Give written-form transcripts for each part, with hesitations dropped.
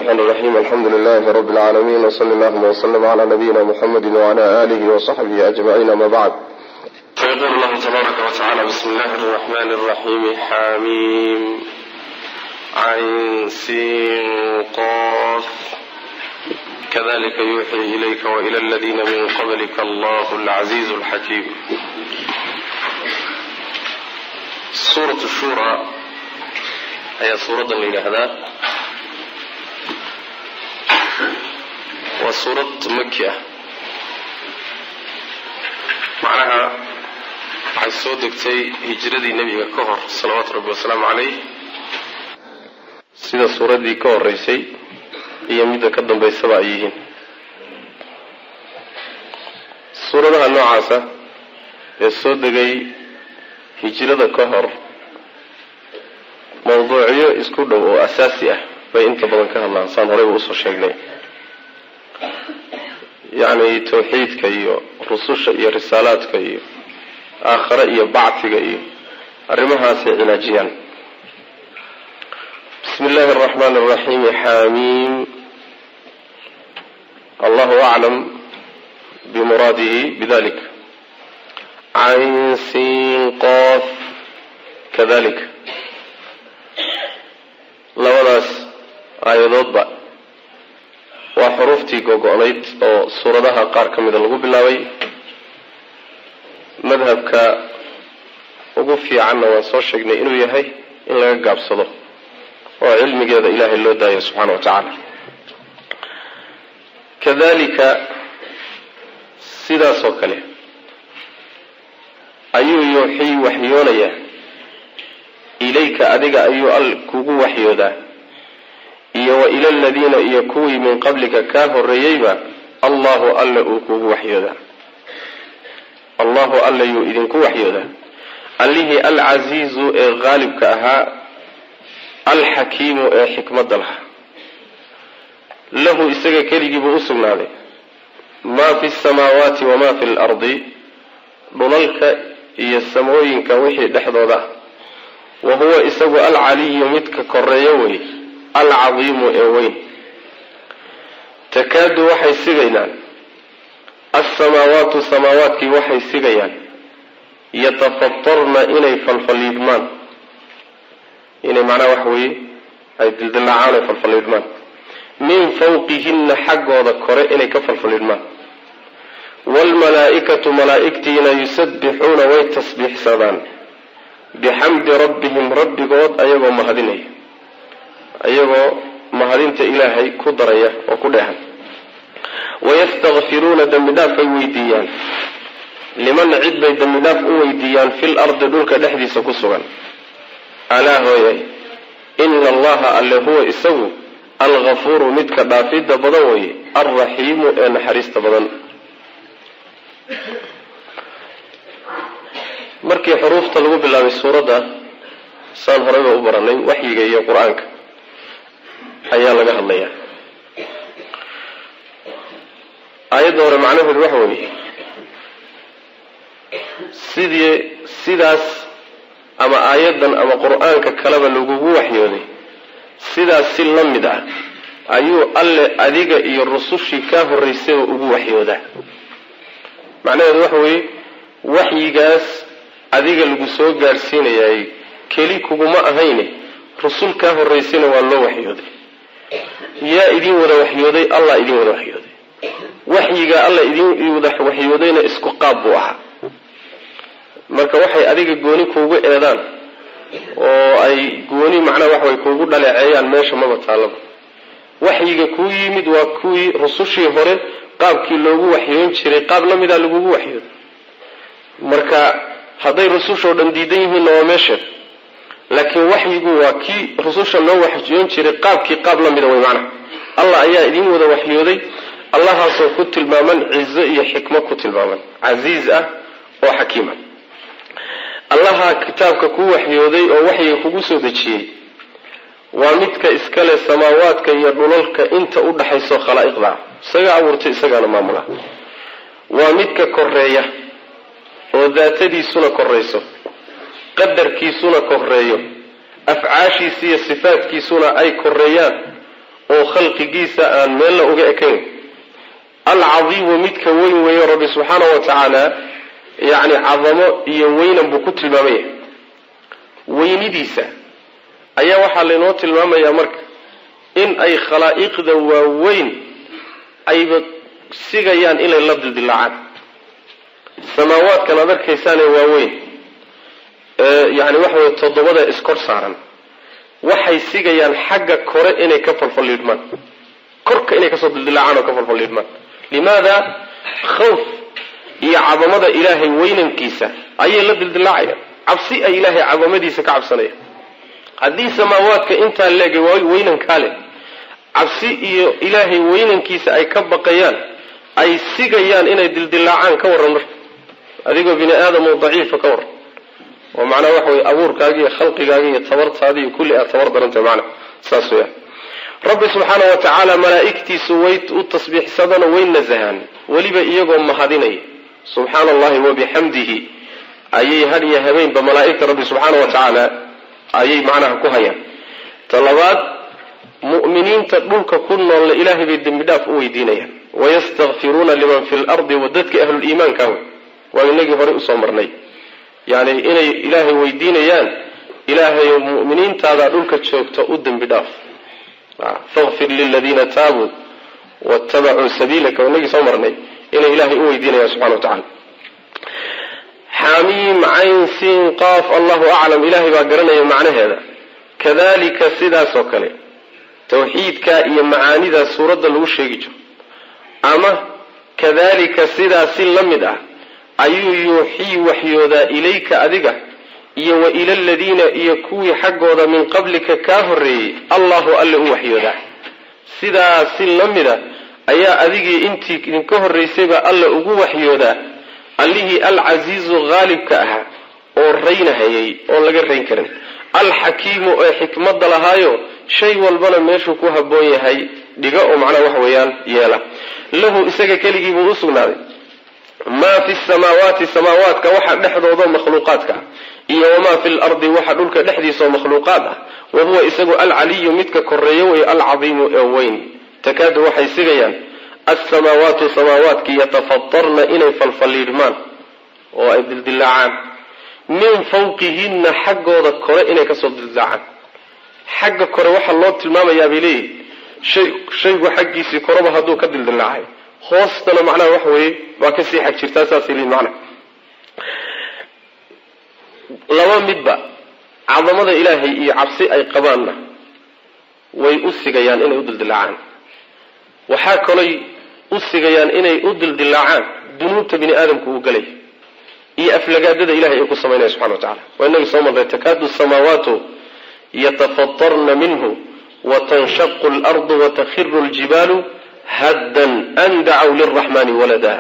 الرحمن الرحيم الحمد لله رب العالمين وصلى الله وسلم على نبينا محمد وعلى آله وصحبه أجمعين ما بعد. فيقول الله تبارك وتعالى بسم الله الرحمن الرحيم حميم عين سين قاف كذلك يوحي إليك وإلى الذين من قبلك الله العزيز الحكيم. سورة الشورى هي سورة لهذا وسورة مكية معناها waxay soo degtay hijradii nabiga ka hor salawaatu rabbi wasalaamu calayh sida suuradii ka horeysay iyo midda ka dambeysaba ay yihiin. suuradaha noocaasa ee soo degay hijrada ka hor mawduucyo isku dhow oo asaasi ah bay inta badan ka hadlaan saan horey u soo sheegnay, yacni tawxiidka iyo rususha iyo risaalaadka iyo aakhira iyo bacfiga iyo arrimahaasay cilaajiyaan. بسم الله الرحمن الرحيم حميم الله أعلم بمراده بذلك. عين سين قاف كذلك labadaas aayadoodba waa xuruuftii gogo'nayd oo suuradaha qaar ka mida lagu bilaabay. madhabka ugu fiicanna waan soo sheegnay inuu yahay in laga gaabsado oo cilmigeeda ilaahay loo daayo subxaana wa tacaala. kadalika sidaas oo kale ayuu yuuxii waxyoonayaa ilayka adiga ayuu al kugu waxyoodaa iyo wa ila aladiina iyo kuwii min qablika kaa horreeyeyba allahu alla uu kugu waxyoodaa. allahu alla yuu idinku waxyoodaa allihii alcasiizu ee qaalibka ahaa alxakiimu ee xikmadda lahaa. lahu isaga keligiibuu u sugnaaday maa fi samaawaati wamaa fi lardi dhulalka iyo samooyinka wixii dhexdooda ah. wa huwa isagu alcaliyu midka koreeyo wey alcadiimu ee weyn. takaadu waxay sigayaan alsamaawaatu samaawaadkii waxay sigayaan yatafatarna inay falfaliidmaan, inay macnaha waxa weeye ay dildilacaan ay falfaliidmaan min fawqihinna xaggooda kore inay ka falfaliidmaan. waalmalaa'ikatu malaa'igtiina yusabbixuuna way tasbiixsadaan bixamdi rabbihim rabbigood ayagoo mahadinaya, ayagoo mahadinta ilaahay ku daraya oo ku dheehan. wayastakfiruuna dembi dhaaf ay weydiiyaan liman cid bay dembi dhaaf u weydiiyaan fil ardi dhulka dhexdiisa ku sugan. alaa hooyay ina allaha alle huwa isagu alghafuuru midka dhaafidda badan weye alraxiimu ee naxariista badan. markii xuruufta lagu bilaabay suuradda saan horeyba u baranay waxyiga iyo qur-aanka ayaa laga hadlayaa. aayadda hore macnaheedu waxa weeye sidaas ama aayaddan ama qur-aanka kaleba lagugu waxyooday sidaas si la mid ah ayuu alle adiga iyo rusushii kaa horraysayba ugu waxyoodaa. macnaheedu waxa weeye waxyigaas adiga lagu soo gaadhsiinayaay keli kuguma ahayne rusul kaa horraysayna waa loo waxyooday. yaa idin wada waxyooday? allah idin wada waxyooday. waxyiga alla idin wada waxyoodayna isku qaab buu ahaa. marka waxay adiga gooni kuugu eedaan oo ay gooni macnaha wax way kuugu dhaleeceeyaan meesha maba taalaba. waxyiga kuu yimid waa kuwii rusushii hore qaabkii loogu waxyoon jiray qaab la mida lagugu waxyooday. marka hadday rusushoo dhan diidan yihiinna waa meesheed, laakiin waxyigu waa kii rususha loo waxyoon jiray qaabkii qaab la mida way macnaha. allah ayaa idin wada waxyooday, allahaasoo ku tilmaaman cizo iyo xikmo ku tilmaaman, casiiz ah oo xakiima. allaha kitaabka kuu waxyooday oo waxyiga kugu soo dejiyey waa midka iskale samaawaadka iyo dhulalka inta u dhaxayso khalaa'iqda, isaga abuurtay isagaana maamula. waa midka koreeya oo daatadiisuna korayso, qadarkiisuna koreeyo, afcaashiisa iyo sifaadkiisuna ay koreeyaan oo khalqigiisa aan meel la uga ekayn alcadiimu midka weyn weeye rabbi subxaanahu wa tacaala yacni cadamo iyo weynan buu ku tilmaamaya weynidiisa ayaa waxaa laynoo tilmaamayaa marka in ay khalaa'iqda waaweyn ayba sigayaan inay la dildilaacaan samaawaadkan aad arkaysaanee waaweyn yacni waxa weye toddobada iskor saaran waxay sigayaan xagga kore inay ka falfalliidhmaan korka inay kasoo dildilaacaan oo ka falfalliidhmaan limaada khawf iyo cadamada ilaahay weynankiisa ayay la dildilaacayaan cabsi ay ilaahay cadamadiisa ka cabsanayaan haddii samaawaadka intaa leegay weynankaa leh cabsi iyo ilaahay weynankiisa ay ka baqayaan ay sigayaan inay dildilaacaan ka warran marka adigoo bini aadam oo daciifa ka warran oo macnaha waxa weye abuurkaaga iyo khalqigaaga iyo tabartaada iyo kulli aad tabar darantay macnaha saas weeyaan rabbi subxaanahu wa tacaala malaa'igtiisu way u tasbiixsadana way nasahaan weliba iyagoo mahadinaya subxaana allahi wabixamdihi ayay had iyo habeenba malaa'igta rabbi subxaanahu wa tacaala ayay macnaha ku hayaan talabaad mu'miniinta dhulka ku noolna ilaahay bay dembi dhaaf u weydiinayaan wayastakfiruuna liman fi lardi wadadka ahluliimaanka waa inagii horey usoo marnay yani inay ilaahay weydiinayaan ilaahay mu'miniintaada dhulka joogta u dembi dhaaf faghfir liladiina taabuu waattabacuu sabiilaka waa inagii soo marnay inay ilaahay u weydiinayaan subxana wa tacala xamiim cayn siin qaaf allahu aclam ilaahay baa garanaya macnaheeda kadalika sidaas oo kale tawxiidka iyo macaanidaas suuradda lagu sheegi jiro ama kadalika sidaas si la mid ah ayuu yuuxii waxyoodaa ilayka adiga iyo wa ila aladiina iyo kuwii xaggooda min qablika kaa horreeyey allahu alle u waxyoodaa sidaas si la mida ayaa adigii intii idinka horraysayba alle ugu waxyoodaa allihii alcasiizu haalibka ahaa oo raynahayay oon laga rayn karin alxakiimu ee xikmadda lahaayo shay walbana meeshuu ku habboon yahay dhiga oo macnaha wax weeyaan yeela lahu isaga keligii buu u sugnaaday maa fi samaawaati samaawaadka waxa dhexdooda makhluuqaadka iyo wamaa fi lardi waxa dhulka dhexdiisaoo makhluuqaad ah wa huwa isagu alcaliyu midka koreeyo wey alcadiimu ee weyn takaadu waxay sigayaan alsamaawaatu samaawaadki yatafatarna inay falfalliidhmaan oo ay dildilaacaan min fawqihinna xaggooda kore inay kasoo dildilaacaan xagga kore waxaa loo tilmaamayaa bay leeyihin shaygu xaggiisii koreba hadduu ka dildilaacay hoostana macnaha wax weeye waa kasii xag jirtaa saasay leeyihin macnaha laba midba cadamada ilaahay iyo cabsi ay qabaanna way u sigayaan inay u dildilaacaan waxaa kalooy u sigayaan inay u dildilaacaan dunuubta bini aadamku uu galay iyo aflagaadada ilahay ay ku samaynaya subxana wa tacala waa inagii soo marnay takaadu samaawaatu yatafatarna minhu watanshaqu alardu watakhiru ljibaalu haddan an dacaw lilraxmaani walada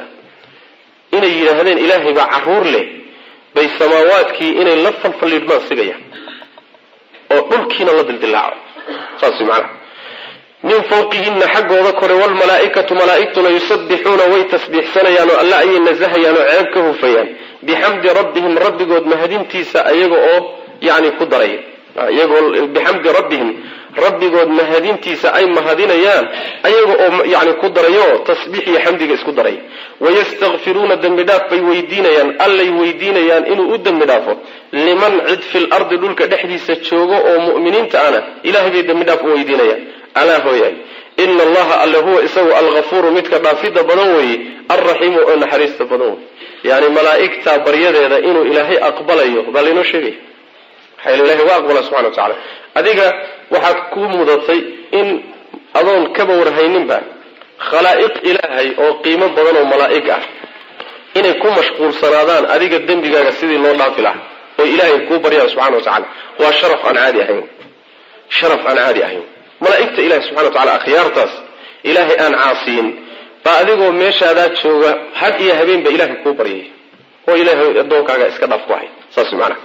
inay yidhaahdeen ilaahay baa caruur leh bay samaawaadkii inay la falfalliidhmaan sigayaan oo dhulkiina la dildilaaco saas macnaha min fawqihina xaggooda kore walmalaa'ikatu malaa'igtuna yusabbixuuna way tasbiixsanayaan oo alla ayay nasahayaan oo ceeb ka hufayaan bixamdi rabbihim rabbigood mahadintiisa ayaga oo yani ku daraya iyagoo bixamdi rabbihim rabbigood mahadintiisa ay mahadinayaan ayaga oo yani ku darayo tasbiix iyo xamdiga isku daray wayastakfiruuna dembi dhaaf bay weydiinayaan allay weydiinayaan inuu u dembi dhaafo liman cid fil ardi dhulka dhexdiisa joogo oo mu'miniinta ana ilahay bay dembi dhaaf u weydiinayaan alaa hooyay ina allaha alle huwa isagu alghafuuru midka dhaafidda badan weeye alraxiimu oo naxariista badan wey yani malaa'igta baryadeeda inuu ilaahay aqbalayo baa laynoo sheegaya waxaa ilahay waa aqbala subxana wa tacala adiga waxaad ku mudatay in adoon kaba warhayninba khalaa'iq ilaahay oo qiimo badan oo malaa'ig ah inay ku mashquulsanaadaan adiga dembigaaga sidii loo dhaafi lahaa oo ilaahay kuu baryaa subxana wa tacala waa sharaf aan caadi ahayn sharaf aan caadi ahayn malaa'igta ilahi subxana wa tacala akhyaartaas ilaahay aan caasiyin baa adigoo meeshaadaa jooga had iyo habeenba ilaahay kuu baryay oo ilaahay addoonkaaga iska dhaaf ku hay saas macnaha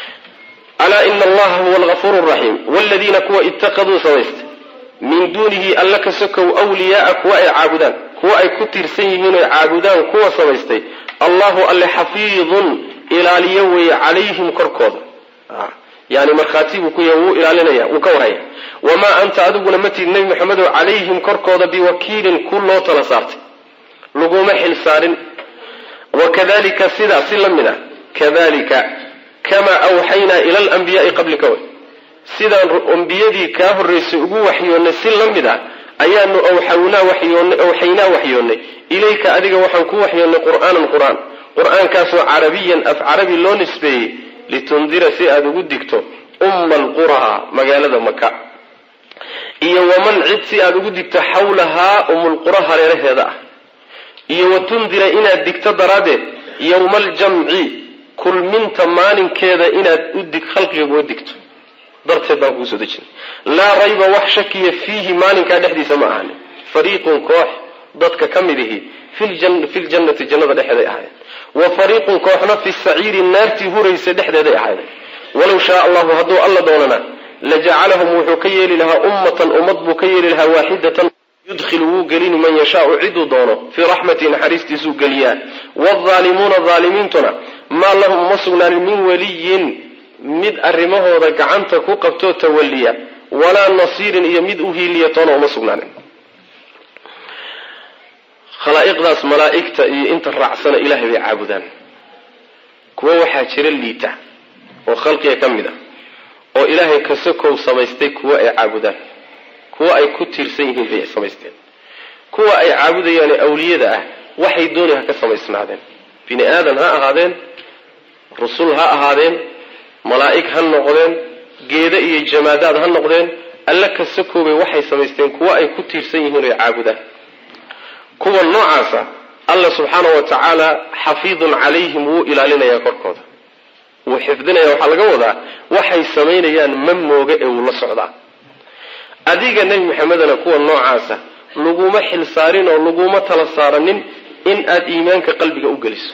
alaa ina allaha huwa algafuuru raxiim waladiina kuwa ittaqaduu samaystay min duunihi alla ka sokow wliyaaa kuwa ay caabudaan kuwa ay ku tiirsan yihiin oy caabudaan kuwa samaystay allahu alle xafiidun ilaaliyo weeye calayhim korkooda yani markhaati buu ku yahay wuu ilaalinaya wuu ka warhaya wamaa anta adiguna matid nebi maxamedow calayhim korkooda biwakiilin ku loo tala saartay laguma xil saarin wakadalika sidaa si la mid ah kadalika kamaa awxaynaa ila alanbiyaai qablika way sidaan ambiyadii kaa horraysay ugu waxyoonnay si la mid ah ayaanu awxaynaa waxyoonnay ilayka adiga waxaan ku waxyoonnay qur'aanan qur'aankaasoo carabiyan af carabi loo nisbeeyey litundira si aad ugu digto umma alquraa magaalada maka iyo waman cid si aad ugu digto xawlahaa umulqura hareeraheeda ah iyo watundira inaad digto daraaddeed yowma aljamci kulminta maalinkeeda inaad khalqiga uga digto darteed baan kuu soo dejinay laa rayba wax shakiya fiihi maalinkaa dhexdiisa ma ahanin fariiqun koox dadka ka mid ihi fi ljannati jannada dhexeeday ahaayeen wa fariiqun kooxna fi saciiri naartii huraysa dhexdeeday ahaayeen walow shaa allahu hadduu alla doonana lajacalahum wuxuu ka yeeli lahaa ummatan ummad buu ka yeeli lahaa waaxidatan yudkhilu wuu gelini man yashaau ciduu doono fii raxmatihi naxariistiisuu geliyaa waaalimiuna aalimiintuna maa lahum uma sugnaanin min waliyin mid arrimahooda gacanta ku qabtoo tawalliya walaa nasiirin iyo mid u hiiliya toona uma sugnaanin khalaa'iqdaas malaa'igta iyo inta raacsana ilaahay bay caabudaan kuwo waxaa jira liita oo khalqiga ka mid ah oo ilaahay kasakow samaystay kuwo ay caabudaan kuwo ay ku tiirsan yihiin bay samaysteen kuwa ay caabudayaan awliyada ah waxay doonay ha ka samaysnaadeen bini aadan ha ahaadeen rusul ha ahaadeen malaa'ig ha noqdeen geeda iyo jamaadaad ha noqdeen alla kasakoobay waxay samaysteen kuwo ay ku tiirsan yihiin oo ay caabudaan kuwa noocaasa alla subxaanahu wa tacaala xafiidun calayhim wuu ilaalinayaa korkooda wuu xifdinaya waxaa laga wadaa waxay samaynayaan ma mooga ee wuu la socdaa adiga nebi maxamedana kuwa noocaasa laguma xil saarin oo laguma tala saaranin in aad iimaanka qalbiga u geliso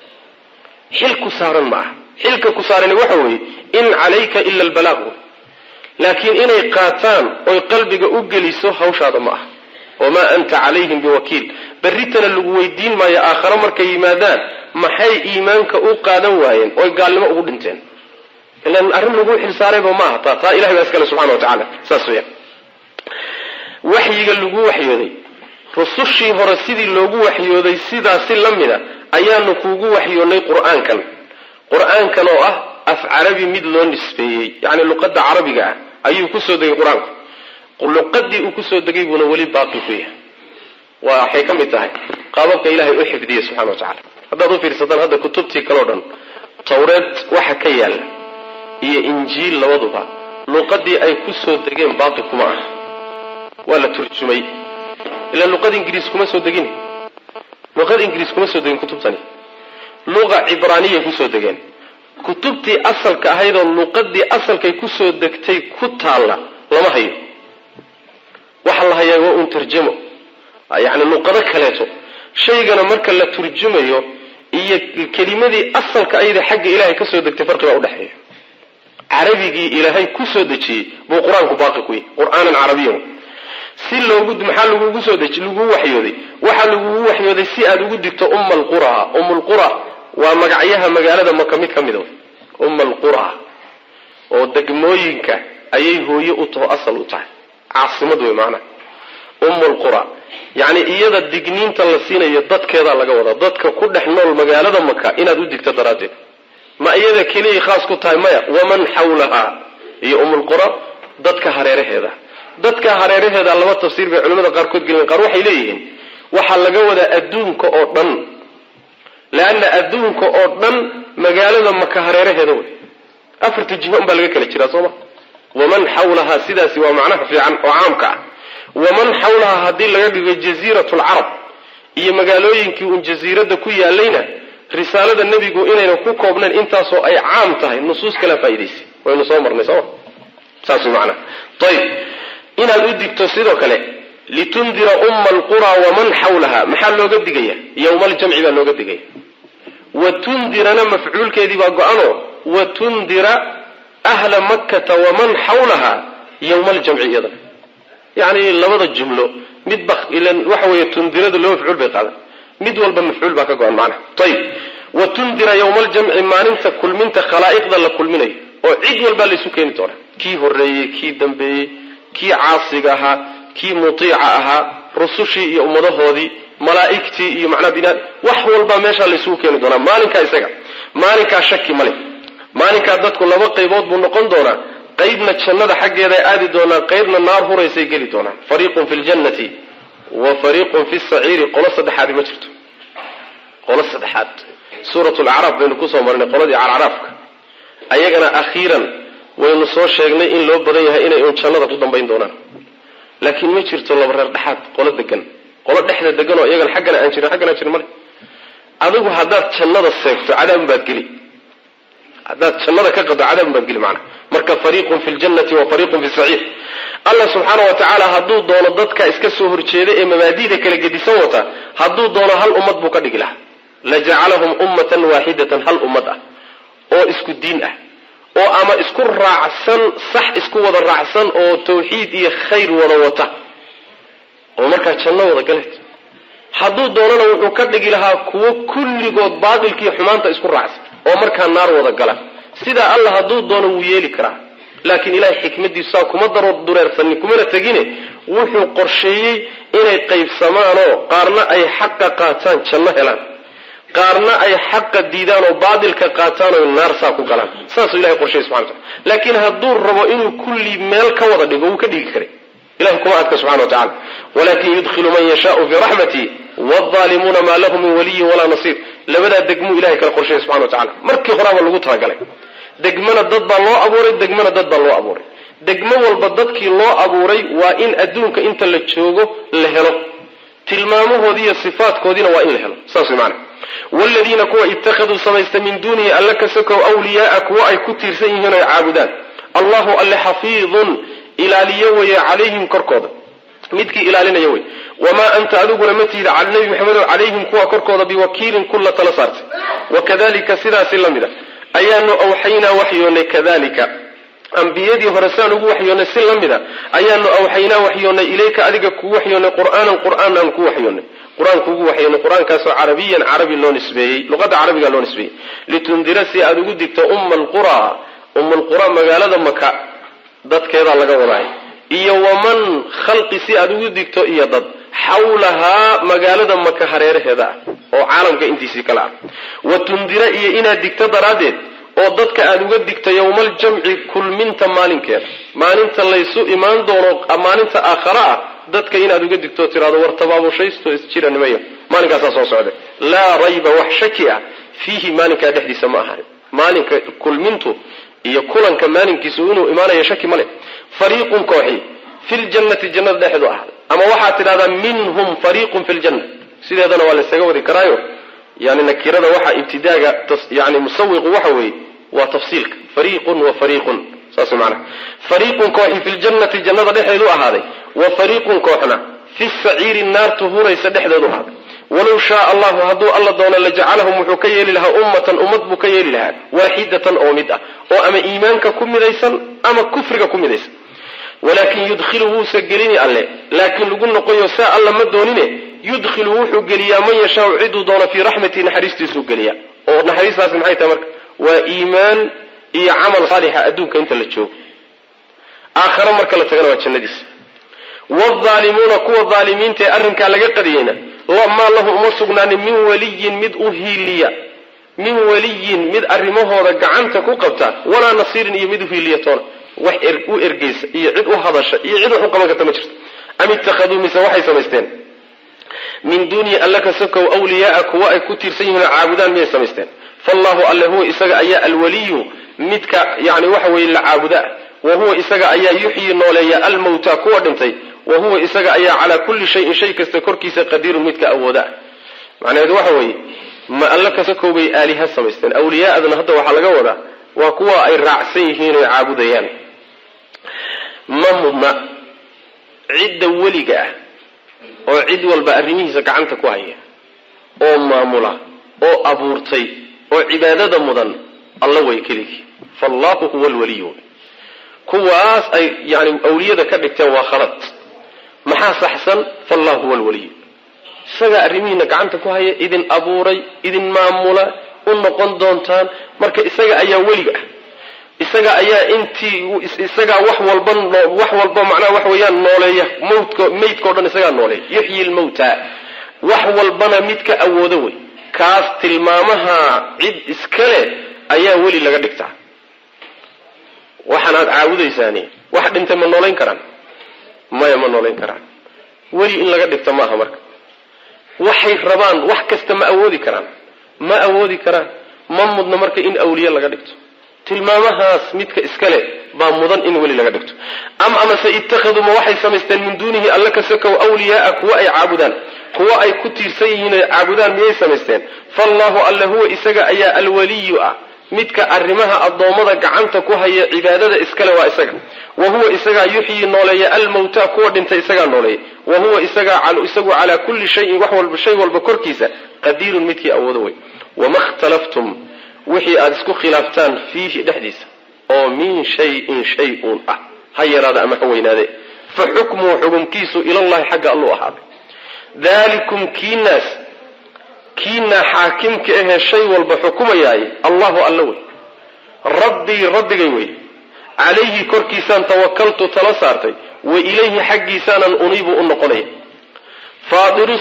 xil ku saaran ma aha xilka ku saarani waxa weeye in calayka ila albalaaq laakiin inay qaataan oy qalbiga u geliso hawshaada ma aha wamaa anta calayhim biwakiil berritana lagu weydiin maayo aakhare markay yimaadaan maxay iimaanka u qaadan waayeen oy gaalnimo ugu dhinteen ilaan arrin lagu xilsaarayba maaha taa ilahay baa iskale subxana wa tacaala saas weeyaan waxyiga lagu waxyooday rusushii hore sidii loogu waxyooday sidaasi la mida ayaanu kuugu waxyoonnay qur'aankan oo ah af carabi mid loo nisbeeyey yacni luqadda carabiga ah ayuu kusoo degay qur-aanku luqadii uu kusoo degay buuna weli baaqi ku yahay waxay ka mid tahay qaababka ilaahay u xifdiyey subxana wa tacala haddaad u fiirsataan hadda kutubtii kaleo dhan tawreed waxa ka yaalla iyo injiil labaduba luqadii ay kusoo degeen baaqi kuma ah waa la turjumay ilaa luqada ingiriis kuma soo degin kutubtani luqa cibraaniya kusoo degeen kutubtii asalka ahayd oo luqadii asalkay kusoo degtay ku taalla lama hayo waxa la hayaa waa un tarjamo yacni luqado kaleeto shaygana marka la turjumayo iyo kelimadii asalka ayada xagga ilaahay kasoo degtay farqi baa udhexeeya carabigii ilaahay kusoo dejiyey buu qur-aanku baaqi ku yahay qur'aanan carabiyan si maxaa lagugu soo deji lagugu waxyooday waxaa lagugu waxyooday si aad ugu digto ummulqura waa magacyaha magaalada maka mid ka mida ummulqura oo degmooyinka ayay hooye u taho asal u tahay caasimad wey maanaa ummulqura yacni iyada digniinta la siinayo dadkeedaa laga wadaa dadka ku dhex nool magaalada maka inaad u digto daraaddeed ma iyada keliyay khaas ku tahay maya waman xawlahaa iyo ummulqura dadka hareeraheeda laba tafsiir bay culimmada qaarkood geliyeen qaar waxay leeyihiin waxaa laga wadaa adduunka oo dhan leanna adduunka oo dhan magaalada maka hareeraheeda wey afarta jiho unbaa laga kala jiraa sooma waman xawlahaa sidaasi waa macnaha fiican oo caamka ah waman xawlahaa haddii laga dhigo jasiiratu lcarab iyo magaalooyinkii uun jasiiradda ku yaalayna risaalada nebigu inayna ku koobnayn intaasoo ay caam tahay nusuus kala faa'idaysay waynu soo marnay sooma saas wey macnaha ayib inaad u digto sidoo kale litundira umma alqura waman xawlaha maxaa looga digaya yowma aljamci baa looga digaya watundirana mafcuulkeedii baa go-ano watundira ahla makkata waman xawlaha yowma aljamci iyada yacni labada jumlo midba ilan waxa weeye tundirada loo mafcuul bay qaadan mid walba mafcuul baa ka go-an macnaha ayib watundira yowma aljamci maalinta kulminta khalaa'iqda la kulminayo oo cid walbaa laysu keeni doona kii horreeyey kii dambeeyey كي عاصقها كي مطيعها رسوشي يا أمضهودي ملائكتي يا معنى بناء وحول بمشى لسوق يندونا مالك إسقى مالك شك ملك مالك عدد كل وقت يبود بنقن دونا قيدنا تشنده حق هذا آدي دونا قيدنا النار هو رئيسي قلي دونا فريق في الجنة وفريق في السعير قلص دحاد ما شفته قلص دحاد سورة الأعراف بين قصة ومرنا قلدي على عرفك أيجنا أخيرا وينصور شيئا إن لو بديها إن تشنده تضم بين دونا لكن ما شفت الله برا دحاد قلد دقن قلد دحد دقن وأيجنا حقنا أنشر ملك أذوق هذا تشنده السيف عدم بدقلي هذا تشنده كقد عدم بدقلي معنا مركب فريق في الجنة وفريق في السعير الله سبحانه وتعالى هدو دون ضدك اسكسو هرجيده مبادئ كلا جديسان وتا هدو دون هل امه بو كدغ لها لجعلهم امه واحده هل امه او اسكو دين او اما اسكو راعسن صح اسكو ودا راعسن او توحيد iyo khayr wada wata oo marka janno wada galay hadu doonana wuxuu ka dhigi lahaa kuwa kulligood baadilkii xumaanta isku raacsan oo marka naar wada gala sida Allah hadu doono uu yeeli karaa laakiin ilaahay xikmadiisa kuma daro dureersan kuma tagine wuxuu qorsheeyay inay qaybsamaan oo qaarna ay xaqqa qaataan janno helaan qaarna ay xaqqa diidaan oo baadilka qaataan oo naar saa ku galaan saas ilaahay qorsheeyay subhanahu wa ta'ala laakiin haduu rabo inuu kulli meel ka wada dhigo uu ka dhigi kare ilaahay kuma adka subhanahu wa ta'ala walakin yudkhilu man yasha'u fi rahmati wadh-dhalimuna ma lahum min waliyyin wala nasir labada degmo ilaahay kala qorsheeyay subhanahu wa ta'ala markii horaba lagu talagalay degmana dad baa loo abuuray degmana dad baa loo abuuray degmo walba dadkii loo abuuray waa in adduunka inta la joogo la helo tilmaamahoodii iyo sifaadkoodina waa in la helo saas macna walladina kuwa ittakhadhu samaysta min dunihi allaka sakaw awliyaa kuwa ay ku tiirsan yihiin ay caabudaan allahu alla xafiidun ilaaliyo way calayhim korkooda midkii ilaalinaya way wama anta aduguna matida cala nabi maxamed calayhim kuwa korkooda biwakiilin kulla talasart wakadalika sidaas lamida ayaanu awxayna waxyoonay kadalika anbiyadii horasaan ugu waxyoonay si lamida ayaanu awxayna waxyoonay ilayka adiga ku waxyoonay qur'aanan ku waxyoonay qur'aanku ugu waxyoonay qur'aankaas oo carabi loo nisbeeyay luqada carabiga loo nisbeeyay litundira si aad ugu digto ummul qura magaalada maka dadkeeda laga wadaay iyo waman khalqi si aad ugu digto iyo dad حولها مقالة مكة هريرهدا أو عالم كإنتيسي كلا وتندر إيه إنا دكتة درادت أو ضدك أدوغ دكتة يوم الجمع كل من تمالين كير ما ننت الله يسوء إيمان دونك أما ننت آخراء ضدك إنا أدوغ دكتة تراد وارتباب وشيستو استشير نميه مالك أساس وصعده لا ريب وحشكية فيه مالك أدحدي سماها مالك كل منتو يقولن كمالك يسوونه إيمانا يشكي مالك فريق كوحي في الجنة الجنة داحدو أحد أما واحد هذا منهم فريق في الجنة سيدي هذا ولا سجود كرايو يعني نكير هذا واحد ابتداء يعني مسوق وحوي وتفصيل فريق وفريق صاص معنا فريق كوحي في الجنة الجنة داحدو هذا وفريق كوحنا في السعير النار تهور يسدح ذو هذا ولو شاء الله هدو الله دون لجعلهم محكي لها أمة بكي لها واحدة أو مدة وأما إيمانك كم ليسا أما كفرك كم ليسا ولكن يدخله سجليني الله لكن لقول نقول ساء الله ما دونينه يدخله حجليا من يشاء عدو دون في رحمته نحرستي سجليا أو نحرست لازم هاي تمرك وإيمان إيه عمل صالح أدوك أنت اللي تشوف آخر مركل تجنوا الشنديس والظالمون كوا الظالمين تأرن كالجا قدينا وما الله مرسقنا من ولي مد أهيليا من ولي مد أرمه رجعنت كوكبتا ولا نصير يمد في ليتون وإرجيس يعد وهذا يعد حكمك تمشي أم اتخذوا مسوحي سمستين من دوني ألك سكوا أولياءك وأكثر سيهم عابدان من سمستين فالله الله هو إسقى أيا الولي متك يعني وحوي العابداء وهو إسقى أيا يحيي النوليا الموتى كودنتي وهو إسقى أيا على كل شيء كستكر كيس قدير متك أوداء معنى هذا وحوي ما ألك سكوا بآلهة سمستين أولياء أذن هذا وحلقة وذا وكوا أي رعسيهين عابديان ما عدة ولقة أو عد والبأرميه سكعنت كواهية أو مامولا أو أبورتي أو عبادة مدن الله ويكلك فالله هو الولي كواس أي يعني أولياء كبكتا وخلط محاس أحسن فالله هو الولي سجى أرميه سكعنت كواهية إذن أبوري إذن مامولا ونقن دونتان مركز سجى أي ولقة isaga ayaa intii isaga wax walba macna wax weeyaan nooleeya meydko dhan isaga nooleeya yuhyi al-mauta wax walbana midka awoodo way kaas tilmaamaha cid iskale ayaa wali laga dhigtaa waxaan aad caabudaysaani wax dhintay ma nooleyn karaan ma nooleyn karaan wali in laga dhigto maaha marka waxay rabaan wax kasta ma awoodi karaan ma mudna marka in awliya laga dhigto tilmaamahaas midka iskale baa mudan in wali laga dhigto ama saytakhadu ma waxay samaysteen min duunihi alla ka sakaw awliyaa kuwa ay caabudaan kuwa ay ku tiirsan yihiin ay caabudaan miyay samaysteen fallahu alla huwa isaga ayaa alwaliyu midka arrimaha adoomada gacanta ku haya cibaadada iskale waa isaga wa huwa isaga yuhyi nooleeya al-mauta kuwa dhintay isaga nooleeya wa huwa isaga ala kulli shay'in wax walba shay walba korkiisa qadirun midkii awoodo way wama ikhtalaftum wixii aad isku khilaaftaan fiihi dhexdiisa oo min shay'un hayraada ama weynaade fa hukmu hukumkiisu ila Allah xagga Allah ahaaday dhalikum kiina xaakimka ah shay walba xukumayay Allahu allawi rabbigay way alayhi korkiisaan tawakkaltu tala saartay wa ilayhi xaggiisaan uniibu unoqonay faadiru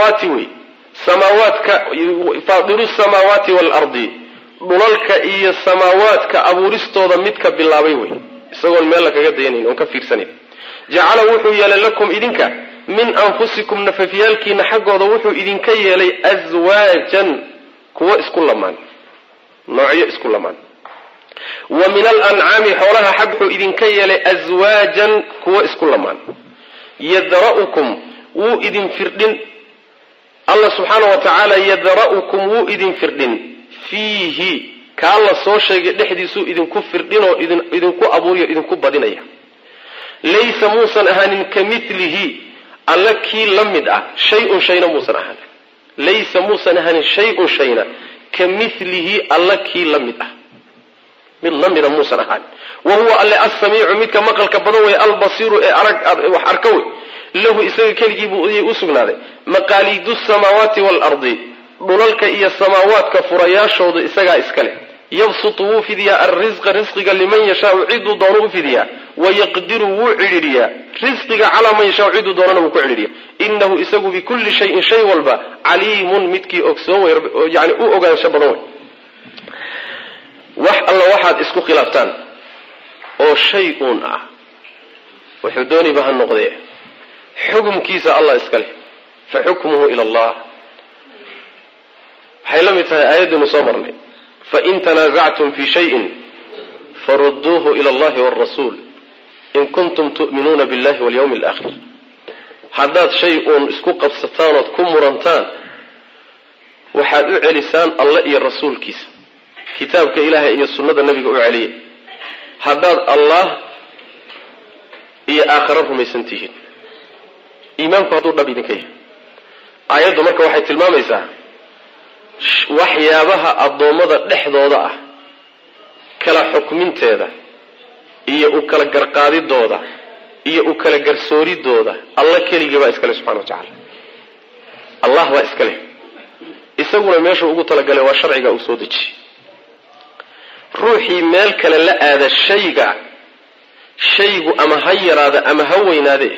samawati wal ardi dhulalka iyo samaawaadka abuuristooda midka bilaabay way isagoo meel kaga dayaneen oo ka fiirsanay jacala wuxuu yeelay lakum idinka min anfusikum nafafiyalkiina xaqooda wuxuu idinka yeelay azwaajan kuwa isku lamaan noocyo isku lamaan wa min al-an'ami xoolaha xaqu idinka yeelay azwaajan kuwa isku lamaan yadra'ukum wuu idin firdhin Allah subhanahu wa ta'ala yadra'ukum wuu idin firdhin fiihi kaala soo sheegay dhexdiisu idinku firdhin oo idinku abuuriyo idinku badinaya laysa muusan ahanin kamithlihi alla kii lamid shay'un shayna muusan ahanin laysa muusan ahanin shay'un shayna kamithlihi alla kii lamid mid lamid muusan ahanin wa huwa alla as-sami'u midka maqalka badan way al-basiru ee arag wax arkaw lahu isaga kaligiibu u sugnaaday maqalidus samawati wal ardi dhulalka iyo samaawaadka furayaashooda isaga iskale yabsutu fidiya ar-rizqa rizqiga liman yashaa cidu doonu fidiya wa yaqdiru wu'iriya rizqiga ala man yashaa cidu doonana ku ciriya innahu isagu bi kulli shay'in shay walba alimun midki ogsoon yani u ogaansho badan wax alla waxaad isku khilaaftaan oo shay'un wuxuu dooni baa noqday xukumkiisa Allah iskale fa hukmuhu ila Allah haylamita ayadu musamarni فإن تنازعتم في شيء فردوه إلى الله والرسول إن كنتم تؤمنون بالله واليوم الآخر حداد شيء اسكو قبستان وتكون مرنتان وحاد لسان الله إيا الرسول كيس كتابك إله إيا السنة النبي عليه حداد الله إيا آخرهم يسنتهين إيمانك هدور نبي نكيه آيات مركة واحد تلمام إيسا waxyaabaha adoomada dhexdooda kala xukminteeda iyo u kala garqaadidooda iyo u kala garsooridooda Allah kaliya baa iskale subhanahu wa ta'ala Allah waa iskale isaguna meesha ugu talagalay waa sharciga uu soo dejiyay ruuxii meel kale la aada shaygu ama hayraada ama haweynaade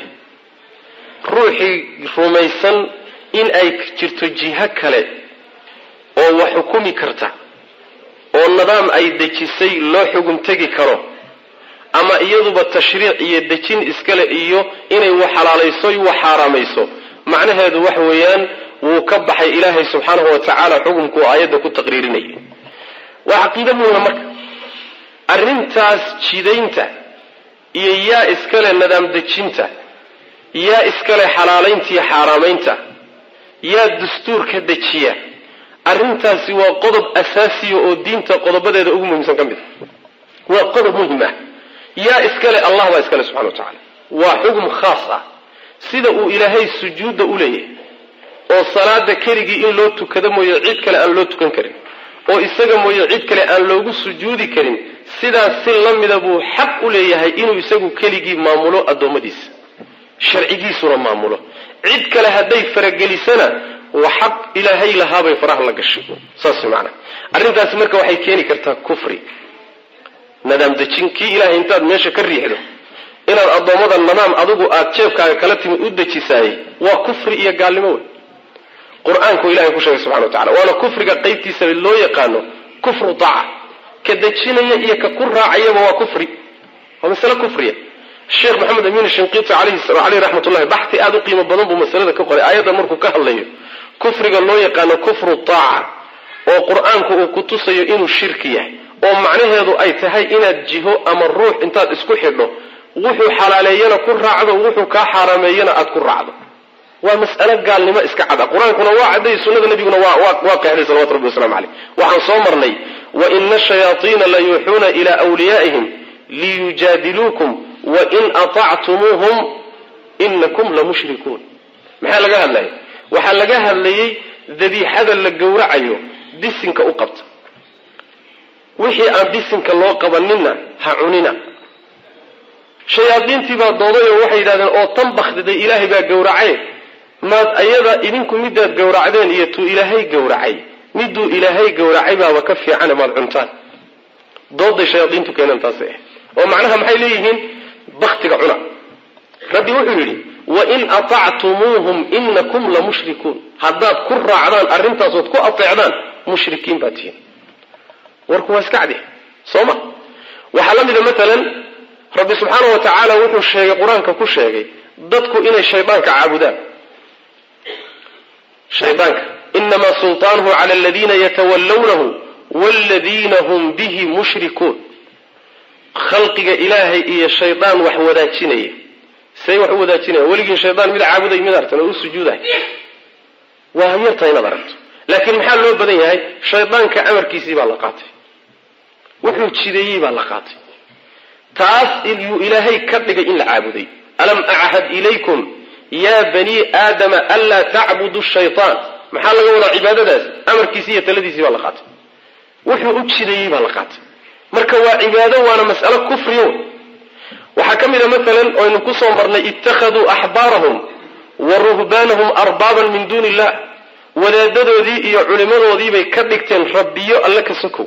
ruuxii rumaysan in ay jirto jiha kale oo wax xukumi karta oo nidaam ay dejisay loo xukun tagi karo ama iyaduba tashriic iyo dejin iskale iyo inay wax xalaalayso iyo wax xaraamayso macnaheedu wax weeyaan wuu ka baxay ilaahay subhanahu wa ta'ala xukunku aayada ku taqriirinay waa aqeedo muhiim marka arrintaas jideynta iyo yaa iskale nidaam dejinta yaa iskale xalaalaynta iyo xaraamaynta yaa dastuurka dejiya arrintaasi waa qodob asaasi oo diinta qodobadeeda ugu muhiimsan kamid waa qodob muhiim yaa iskale Allah waa iskale subhanahu wa ta'ala waa xukum khaas sida uu ilaahay sujuuda u leeyahay oo salaada kaliya in loo tukado mooyo cid kale aan loo tukan karin oo isaga mooyo cid kale aan loogu sujuudi karin sidaas si lamida buu xaq u leeyahay inuu isagu kaliya maamulo adoomadiisa sharcigiisuna maamulo cid kale haday faragelisana وحق إلهي لهابي فرح لقشي صاصي معنا أرنتاس مركا وحي كيني كرتا كفري nadaam dejinkii ilaahay intaad meesha ka riixdo inaad addoommada nadaam adigu aad jeebkaaga kala timid u dejisaayey waa kufri iyo gaalnimo wey qur-aanku ilahay ku sheegay subxana wa tacala waana kufriga qaybtiisa loo yaqaano kufru taaca ka dejinaya iyo ka ku raacayaba waa kufri waa masale kufriya sheekh maxamed amiin shinqiiti caleyhi raxmatullahi baxti aada u qiimo badan buu masalada ka qoray aayadda markuu ka hadlayo kufriga loo yaqaano kufru taaca oo qur-aanku uu ku tusayo inuu shirki yahay oo macnaheedu ay tahay inaad jiho ama ruux intaad isku xidho wuxuu xalaaleeyana ku raacdo wuxuu kaa xaaraameeyana aad ku raacdo waa mas'alo gaalnimo iska cada qur-aankuna waa cadday sunnada nabiguna waa qeexday salawatu rabbi wasalaamu caleyh waxaan soo marnay wa ina shayaaiina la yuuxuuna ilaa wliyaa'ihim liyujaadiluukum wain aطactumuuhum inakum lamushrikuun maxaa laga hadlaya waxaa laga hadlayey dabiixada la gowracayo bisinka u qabta wixii aan bisinka loo qabanina ha cunina shayaadiintii baa dooday oo waxay yidhahdeen oo tan bakdiday ilaahay baa gowracay maad ayada idinku midaad gowracdeen iyo tuu ilaahay gowracay miduu ilaahay gowracay baaba ka fiican maad cuntaan dooday shayaadiintu keenan taas oo macnaha maxay leeyihiin baktiga cuna rabbi wuxuu yidhi wain aطactumuuhum inakum lamushrikuun haddaad ku raacdaan arrintaasood ku ateecdaan mushrikiin baad tihiin warku waa iska cadi sooma waxaa la mida maalan rabbi subxaanau wa tacaala wuxuu sheegay qur-aanka ku sheegay dadku inay shaydaanka caabudaan shaydaanka inamaa sulطaanuhu cala aladiina yatawallawnahu waaladiina hum bihi mushrikuun khalqiga ilaahay iyo shaydaan wax wadaajinaya say wax u wadaajinaya weligii shaydaan mid caabuday mid artan oo u sujuuday waa yartahay inaad aragto laakiin maxaa loo badan yahay shaydaanka amarkiisii baa la qaatay wuxuu jideeyey baa la qaatay taas inuu ilaahay ka dhigay in la caabuday alam achad ilaykum ya bani aadama anlaa tacbudu shaytaan maxaa laga wadaa cibaadadaas amarkiisii iyo taladiisii baa la qaatay wuxuu u jideeyey baa la qaatay marka waa cibaado waana mas'alo kufriyo waxaa ka mid a maalan oynu ku soo marnay ittakhaduu axbaarahum wa ruhbaanahum arbaaban min duuni illah wadaadadoodii iyo culimadoodiibay ka dhigteen rabbiyo alle ka sokow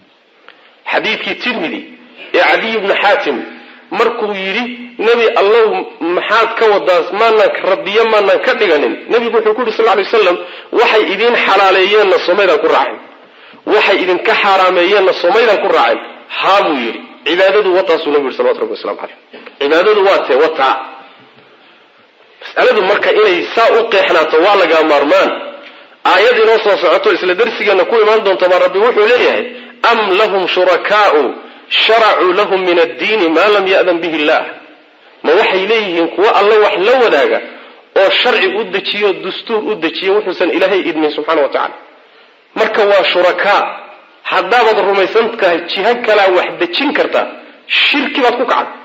xadiidkii tirmidi ee cadiy bni xaatim markuu yidhi nebi allow maxaad ka wadaas maanaan rabbiyo maanaan ka dhiganin nebigu wuxuu ku yidhi sal lay wasalam waxay idiin xalaaleeyeenna somaydaan ku raacin waxay idinka xaaraameeyeenna somaydaan ku raacin haa buu yidhi cibaadadu wataasuu nabigu yidhi salawatu rabbi waslamu caleyh cibaadadu waa tee wataa mas'aladu marka inay saa u qeexnaato waa lagaa maarmaan aayad inoo soo socoto isla darsigeenna ku imaan doonta baa rabbi wuxuu leeyahay am lahum shurakaau sharacuu lahum min addiini maa lam ya'dan bihi illah ma waxay leeyihiin kuwo alla wax la wadaaga oo sharci u dejiyo dastuur u dejiyo wuxuusan ilaahay idmin subxaana wa tacala marka waa shurakaa haddaabaad rumaysan tahay jiha kalaa wax dejin kartaa shirki baad ku kacday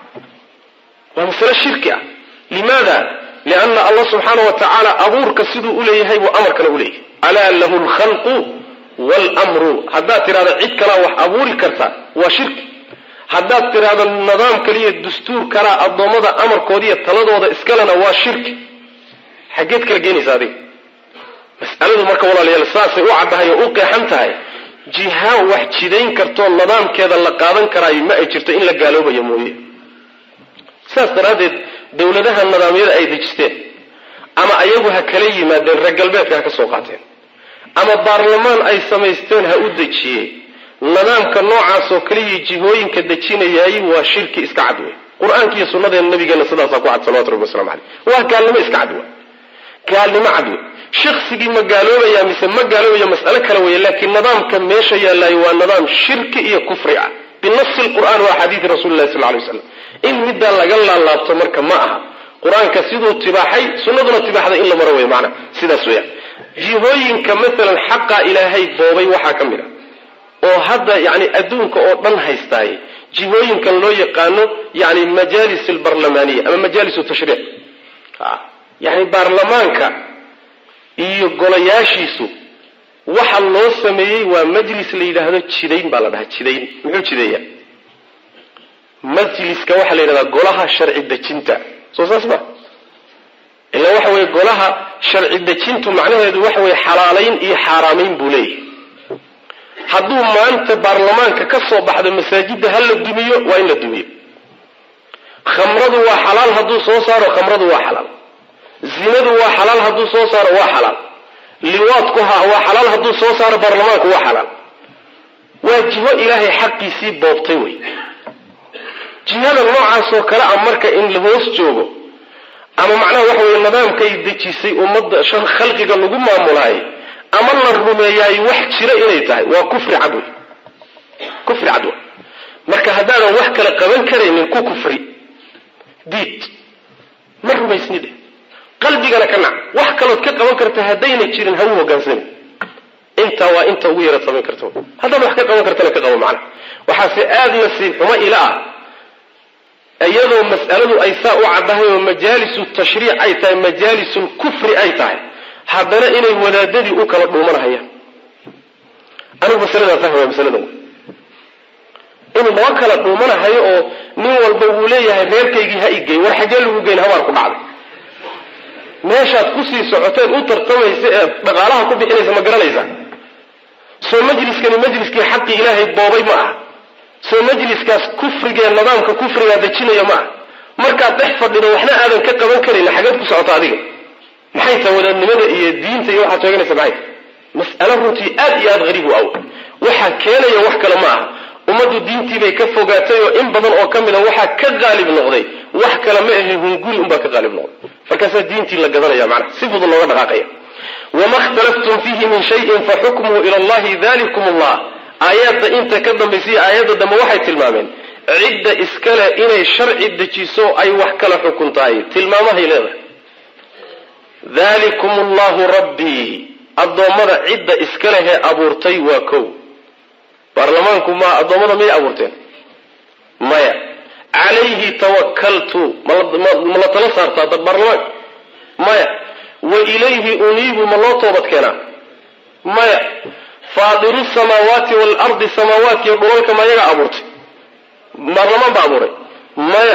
waa masale shirki ah limaada lianna allah subxaana wa tacaala abuurka siduu u leeyahay buu amarkana u leeyahay alaa lahu lkhalqu waalmru haddaad tidhahda cid kalaa wax abuuri kartaa waa shirki haddaad tidhahdo nidaam kaliya dastuur kalaa addoommada amarkoodiiyo taladooda iskalena waa shirki xaggeed kala geenaysa adiga mas'aladu marka walaalayaal saasay u caddahay oo u qeexan tahay jiha wax jidayn kartoo nidaamkeeda la qaadan karaayo ma ay jirto in la gaaloobayo mooye saas daraaddeed dowladaha nidaamyada ay dejisteen ama ayagu ha kala yimaadeen reer galbeedka ha ka soo qaateen ama baarlamaan ay samaysteen ha u dejiyeen nidaamka noocaasoo kaliya jihooyinka dejinayaay waa shirki iska cad wey qur-aanka iyo sunnadeena nabigeena sidaasaa ku cad salawatu rabbi waslamu caleyh waa gaalnimo iska cad wey gaalnimo cad wey shaksigii ma gaaloobaya mise ma gaaloobaya mas'alo kale weeye laakiin nidaamka meesha yaallaayo waa nidaam shirki iyo kufri ah binafsi lqur'aan wa axaadiidi rasuli llahi sal lay waslam in middaa laga laalaabto marka ma aha qur-aanka siduu tibaaxay sunnaduna tibaaxday in la maro wey macna sidaas weeyaan jihooyinka maalan xaqa ilaahay boobay waxaa ka mid a oo hadda yani adduunka oo dhan haystaaye jihooyinkan loo yaqaano yani majaalis albarlamaaniya ama majaalis tashriic yani baarlamaanka iyo golayaashiisu waxa loo sameeyey waa majlis la yidhaahdo jidayn baa la dhahaa jidayn muxuu jideeyaa majliska waxaa la yidhahdaa golaha sharci dejinta soo saas ma ilaa waxa weye golaha sharci dejintu macnaheedu waxa weye xalaalayn iyo xaaraamayn buu leeyahay hadduu maanta baarlamaanka ka soo baxdo masaajidda ha la dumiyo waa in la dumiyo. khamradu waa xalaal hadduu soo saaro khamradu waa xalaal. zinadu waa xalaal hadduu soo saaro waa xalaal. liwaadku waa xalaal hadduu soo saaro baarlamaanku waa xalaal. waa jiho ilaahay xaqiisii boobtay wey. jihada noocaasoo kale ah marka in la hoos joogo ama macnaha waxa weye nidaamkay dejisay ummadda khalqiga lagu maamulaayay ama la rumeeyaay wax jira inay tahay waa kufri cad wey. kufri cad wey. marka haddaadan wax kale qaban karaynin ku kufri diid ma rumaysnide qalbigana ka nac wax kalood ka qaban karta haddayna jirin ha u hogaansami. inta waa inta ugu yara samayn karto haddaad wax ka qaban kartana ka qabo macnaha. waxaase aada nasiib xumo ila ah iyadoo mas'aladu ay saa u caddahay oo majaalisu tashriic ay tahay majaalisul kufri ay tahay haddana inay wadaadadii u kala dhuumanahayaan. anigu masaladaas ah waa masalada inuu noo kala dhuumanahayo oo nin walba uu leeyahay reerkaygii ha igey war xaggee lagu geyn habaar ku dhacday. meeshaad kusii socoteen u tartamaysa ee dhaqaalaha ku bixinaysa ma garanaysa. soo majliskani majliskii xaqii ilaahay boobay ma aha. soo majliskaas kufriga ee nidaamka kufriga dejinaya ma aha. markaad dhex fadhido waxna aadan ka qaban karayna xageed ku socoto adiga. maxay tahay wadaadnimada iyo diinta iyo waxaad sheeganaysa maxay mas'alo runtii aad iyo aad qariib u aw waxaa keenaya wax kale ma aha. ummaddu diintii bay ka fogaatay oo in badan oo ka mid a waxaa ka qaalib noqday wax kale ma ahe hunguri unbaa ka qaalib noqday. markaasaa diintii la gadanaya macnaha si fudud looga dhaqaaqaya. wama ikhtalaftum fiihi min shayin faxukmuhu ila allahi dalikum allah. aayadda inta ka dambaysa iyo aayadda dambe waxay tilmaameen cidda iskale inay sharci dejiso ay wax kala xukun tahay tilmaamahay leedahay. dalikum allahu rabbii addoommada cidda iskalehee abuurtay waa kow. baarlamaanku ma addoommada miyay abuurteen maya. calayhi tawakaltu ma la tala saartaa dad baarlamaanka maya. wa ilayhi uniibu ma loo toobad keenaa maya. faadiru samaawaati waalardi samaawaatkiiyo dhulalka ma yaga abuurtay baarlamaan baa abuuray maya.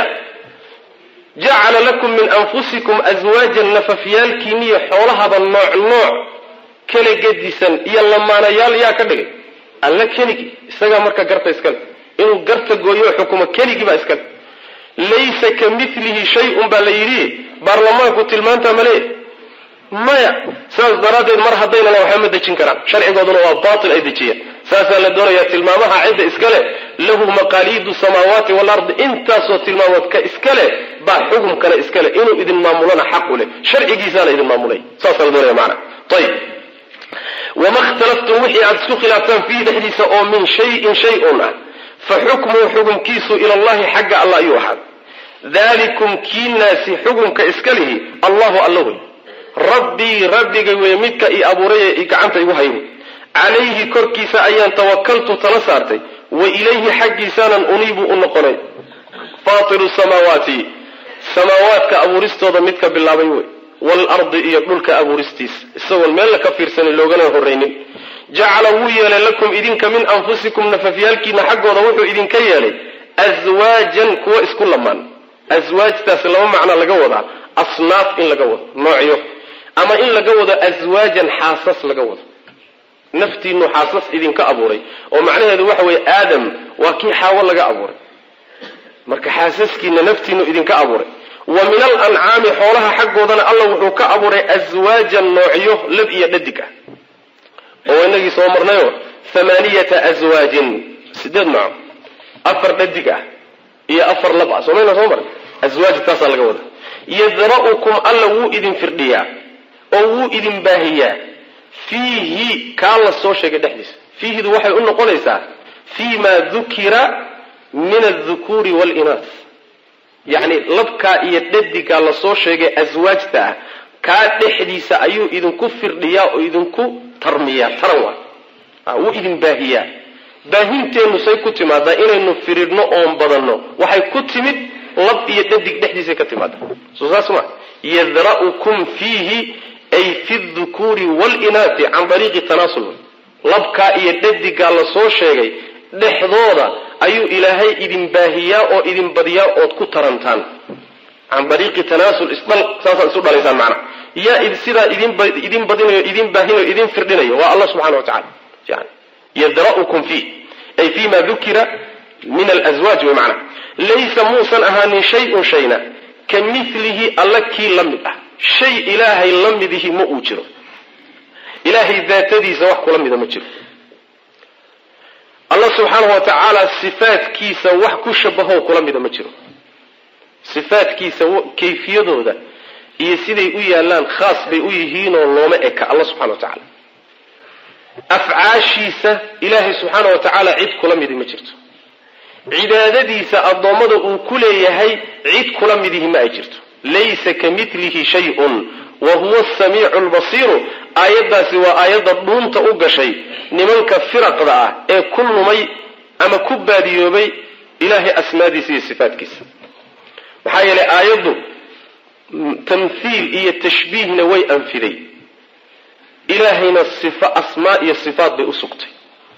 jacala lakum min anfusikum aswaajan nafafyaalkiiniyo xoolahaba nooc nooc kala gedisan iyo lamaanayaal yaa ka dhigay alla keligii. isagaa marka garta iskale inuu garta gooyo xukumo keligii baa iskale. laysa ka milihi shay-un baa la yidhi baarlamaanku tilmaantaa male maya. saas daraaddeed mar haddaynana waxba ma dejin karaan sharcigooduna waa baatil ay dejiyeen. saasaa la doonayaa tilmaamaha cidda iskale lahu maqaaliidu samaawaati waalardi intaasoo tilmaamood ka iskale baa xukumkana iskale inuu idin maamulana xaq u leh sharcigiisaana idin maamulay. saasaa la doonaya macana. ayib wama ikhtalaftum wixii aada isku khilaaftaan fiihi dhexdiisa oo min shayin shay-un ah fa xukmuhu xukumkiisu ila allahi xagga alla ayuu ahaad. dalikum kiinaasi xukumka iska lihi allahu alla wey. rabbii rabbiga wey midka i abuuray ee gacanta igu hayay. calayhi korkiisa ayaan tawakaltu tala saartay wa ilayhi xaggiisaanan uniibu u noqonay. faatiru samaawaati samaawaadka abuuristooda midka bilaabay wey. waalardi iyo dhulka abuuristiisa isagoon meel la ka fiirsanin loogana horraynin. jacala wuu yeelay lakum idinka min anfusikum nafafyaalkiina xaggooda wuxuu idinka yeelay aswaajan kuwa isku lamaan. aswaajtaasi laba macnaa laga wadaa asnaaf in laga wado noocyo ama in laga wado aswaajan xaasas laga wado. naftiinu xaasas idinka abuuray oo macnaheedu waxa weeye aadam waa kii xaawo laga abuuray marka xaasaskiina naftiinu idinka abuuray. wa min alancaami xoolaha xaggoodana alla wuxuu ka abuuray aswaajan noocyo lab iyo dhadig ah oo inagii soo marnayo 8 aswaajin 8 nooc 4 dhadig ah iyo 4 lab ah soo mar aswaaj taasa laga wada. yadra'ukum alla wuu idin firdhiyaa oo wuu idin baahiyaa fiihi kaa la soo sheegay dhexdiisa. fiihidu waxay u noqonaysaa fii ma dukira min adhukuuri waalinaas yacni labkaa iyo dhadigaa la soo sheegay aswaajta ah kaa dhexdiisa ayuu idinku firdhiyaa oo idinku tarmiyaa taran waa wuu idin baahiyaa. baahinteennu say ku timaadaa inaynu firidhno oon badanno waxay ku timid lab iyo dhadig dhexdiisay ka timaada soo saas ma. yadra'ukum fiihi ay fi dhukuuri waalinaasi can dariiqi tanaasul. labkaa iyo dhadigaa la soo sheegay dhexdooda ayuu ilaahay idin baahiyaa oo idin badiyaa ood ku tarantaan can dariiqi tanaasul isdhal saasaad isu dhalaysaan macna. yaa sidaa idin badinayo idin baahinayo idin firdhinayo waa allah subxana wa tacala. yadra'ukum fii ay fiima dukira min alazwaaj way macna laysa muusan ahaanin shay-un shayna ka milihi alla kii la mid ah shay ilaahay la midihi ma uu jiro ilaahay daatadiisa wax kula mida ma jiro allah subxaanahu wa tacaala sifaadkiisa wax ku shabaho kula mida ma jiro sifaadkiisa kayfiyadooda iyo siday u yaalaan khaas bay u yihiinoo looma eka allah subxana wa tacaala afcaashiisa ilaahay subxaana wa tacaala cid kula midi ma jirto cibaadadiisa addoommada uu ku leeyahay cid kula midihi ma ay jirto laysa ka milihi shay-un wa huwa asamiicu albasiiru aayaddaasi waa aayadda dhuunta u gashay nimanka firaqda ah ee ku lumay ama ku baadiyoobay ilaahay asmaadiisa iyo sifaadkiisa maxaa yeelay aayaddu tamthiil iyo tashbiihna way anfiday ilaahayna sifo asmaa iyo sifaad bay u sugtay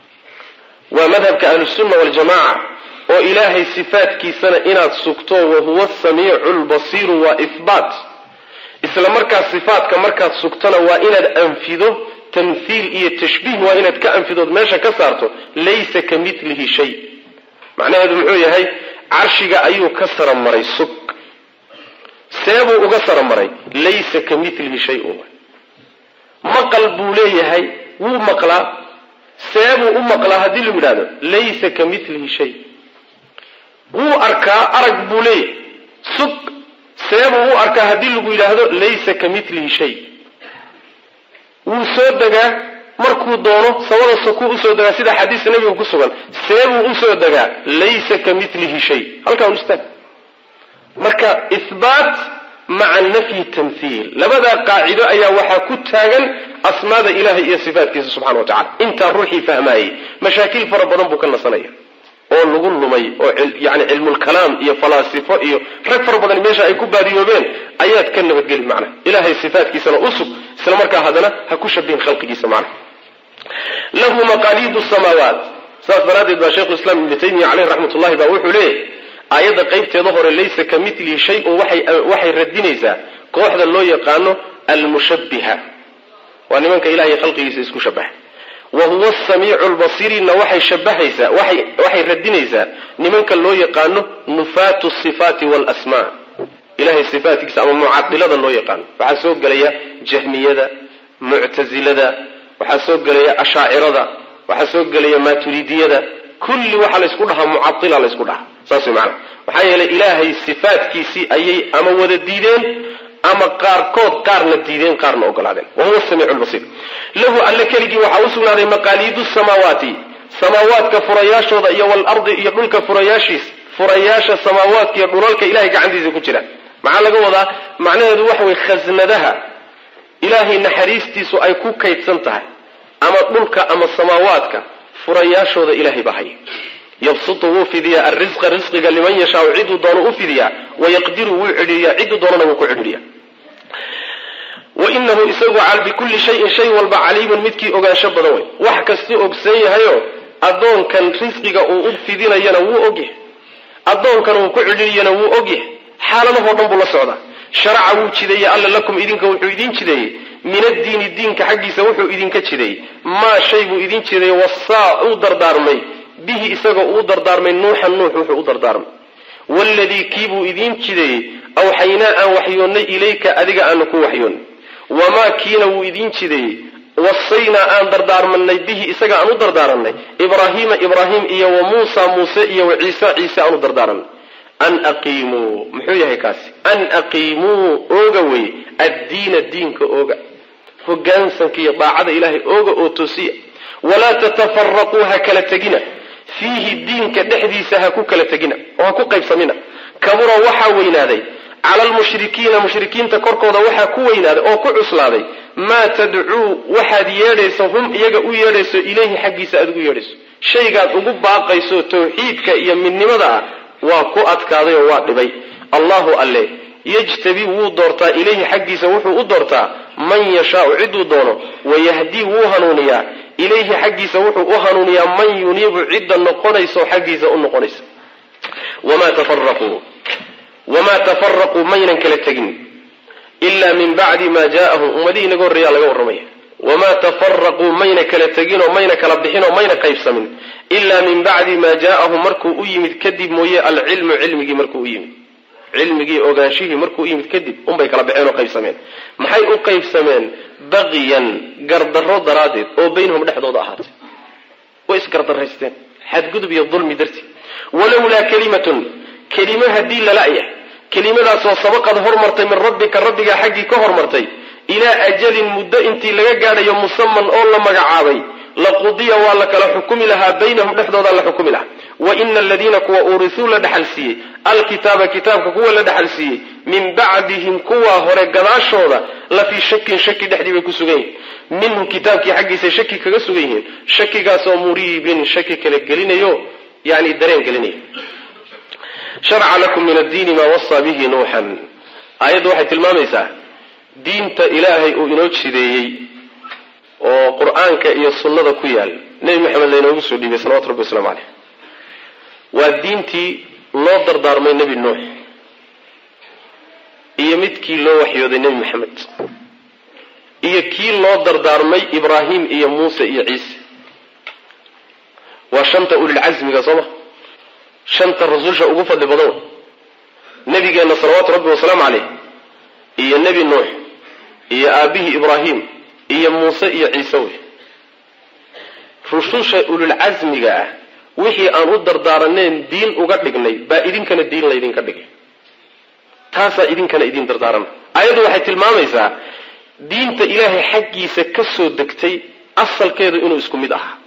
waa madhabka ahlusunna waljamaaca oo ilaahay sifaadkiisana inaad sugto wahuwa asamiicu albasiiru waa ihbaat isla markaas sifaadka markaad sugtona waa inaad anfido tamthiil iyo tashbiih waa inaad ka anfidood meesha ka saarto laysa ka milihi shay macnaheedu muxuu yahay carshiga ayuu ka saramaray sug seebuu uga saramaray laysa ka milihi shay-un maqal buu leeyahay wuu maqlaa seebuu u maqlaa haddii lagu yidhahdo laysa ka milihi shay wuu arkaa arag buu leeyahay sug seebuu u arkaa haddii lagu yidhaahdo laysa ka milihi shay wuu soo degaa markuu doono samada sakuu usoo degaa sida xadiiska nabiga ku sugan seebuu usoo degaa laysa ka milihi shay halkaa ustaag marka ihbaat maca nafyi tamthiil labadaa qaacido ayaa waxaa ku taagan asmaada ilahay iyo sifaatkiisa subxana wa tacala intaa ruuxii fahmaayey mashaakil fara badan buu ka nasanaya oo lagu lumay oo yani cilmulkalaam iyo falaasifo iyo rag fara badan meesha ay ku baadiyoobeen ayaad ka nabadgeli macna ilaahay sifaatkiisana usug isla markaa haddana ha ku shabihin khalqigiisa macna lahu maqaaliidu samaawaat saas daraaddeed baa sheikhu islam ibnu taymiya caleyh raxmatullahi baa wuxuu leeyahy aayadda qaybteeda hore laysa ka milihi shay-un waxay radinaysaa kooxda loo yaqaano almushabbiha waa nimanka ilahay khalqigiisa isku shabaha wa huwa asamiicu albasiirina waxay radinaysaa nimanka loo yaqaano nufaatu sifaati waalasmaa ilahay sifaatkiisa ama mucadilada loo yaqaano waxaa soo gelaya jahmiyada muctasilada waxaa soo gelaya ashaacirada waxaa soo gelaya maaturidiyada kulli waxaa laysku dhahaa mucadila laysku dhahaa saas way macana maxaa yeelay ilaahay sifaatkiisii ayay ama wada diideen ama qaarkood qaarna diideen qaarna ogolaadeen wahuwa asamiicu albasiir lahu alle keligii waxaa u sugnaaday maqaaliidu samaawaati samaawaadka furayaashooda iyo waalardi iyo dhulka furayaasha samaawaadka iyo dhulalka ilahay gacantiisa ku jira maxaa laga wadaa macnaheedu waxa weye khasnadaha ilaahay naxariistiisu ay ku kaydsan tahay ama dhulka ama samaawaadka furayaashooda ilaahay baa haya yabsutu wuu fidiyaa arrisqa risqiga liman yashaau ciduu doono u fidiyaa wayaqdiru wuu cidhiiriyaa ciduu doonana wuu ku cidhiiriyaa wainahu isagu bikulli shayin shay walba caliimun midkii ogaansho badan wey wax kastuu ogsan yahayo addoonkan risqiga uu u fidinayana wuu ogyahay addoonkan uu ku cidhiiriyana wuu ogyahay xaaladahoo dhan buu la socdaa sharaca wuu jideeyey alla lakum idinka wuxuu idin jideeyey min addiini diinka xaggiisa wuxuu idinka jideeyey maa shay buu idin jideeyey wasaa uu dardaarmay bihi isaga uu dardaarmay nuuxan nuux wuxuu u dardaarmay waaladii kiibuu idin jideeyey awxaynaa aan waxyoonnay ilayka adiga aanu ku waxyoonnay wamaa kiina wuu idin jideeyey wasaynaa aan dardaarmanay bihi isaga aan u dardaaranay ibraahiima ibraahim iyo wa muusa muuse iyo wa ciisa ciise aan u dardaaranay an aqiimuu muxuu yahay kaasi an aqiimuu ooga wey addiina diinka ooga hogaansanka iyo daacada ilaahay ooga oo toosiya walaa tatafaraquu ha kala tegina fiihi diinka dhexdiisa ha ku kala tegina oo ha ku qaybsamina kabura waxaa weynaaday cala almushrikiina mushrikiinta korkooda waxaa ku weynaaday oo ku cuslaaday maa tadcuu waxaad yeedhayso hum iyaga u yeedhayso ilayhi xaggiisa aad ugu yeedhayso shaygaad ugu baaqayso tawxiidka iyo midnimada ah waa ku adkaaday oo waa dhibay allahu alle yajtabi wuu doortaa ilayhi xaggiisa wuxuu u doortaa man yashaau ciduu doono wayahdii wuu hanuuniyaa ilayhi xaggiisa wuxuu u hanuuniyaa man yuniibu cidda noqonayso xaggiisa u noqonaysa wamaa tafaraquu maynan kala tegin ilaa min bacdi maa jaaahum ummadihii inaga horreeyaa laga warramaya wamaa tafaraquu mayna kala tegin oo mayna kala bixin oo mayna qaybsamin ilaa min bacdi maa jaa'ahum markuu u yimid kadib mooye alcilmu cilmigii markuu u yimid cilmigii ogaanshihii markuu u yimid kadib unbay kala baxeen oo qaybsameen maxay u qaybsameen baqiyan gardarro daraaddeed oo baynahum dhexdooda ahaatay way isgardaraysteen xadgudub iyo dulmi dartii walowlaa kalimatun kelimo haddii lala-yahay kelimadaasoo sabaqad hormartay min rabbika rabbigaa xaggii ka hormartay ilaa ajalin muddo intii laga gaadhayo musaman oo la magacaabay laqudiya waa la kala xukumi lahaa baynahum dhexdoodaa la xukumi lahaa waina aladiina kuwa uurisuu la dhaxal siiyey alkitaaba kitaabka kuwa la dhaxal siiyey min bacdihim kuwa hore gadaashooda la fii shakin shaki dhexdii bay ku sugan yihiin minhu kitaabkii xaggiisa shaki kaga sugan yihiin shakigaasoo muriibin shaki kala gelinayo yani dareen gelinayo sharca lakum min addiini maa wasaa bihi nuuxan aayaddu waxay tilmaamaysaa diinta ilaahay uu inoo jideeyey oo qur-aanka iyo sunnada ku yaal nebi maxamed laynoogu soo dhiibay salawatu rabbi wasalaamu caleyh waa diintii loo dardaarmay nebi nuux iyo midkii loo waxyooday nebi maxamed iyo kii loo dardaarmay ibraahim iyo muuse iyo ciise waa shanta ulilcasmiga sooma shanta rasuulsha ugu fadli badan nebigeenna salawaatu rabbi wasalaamu caleyh iyo nebi nuux iyo aabihii ibraahim iyo muuse iyo ciise wey rususha ululcasmiga ah wixii aan u dardaaranayn diin uga dhignay baa idinkana diin laydinka dhigay taasaa idinkana idin dardaarana ayaddu waxay tilmaamaysaa diinta ilaahay xaggiisa ka soo degtay asalkeedu inuu isku mid ahaa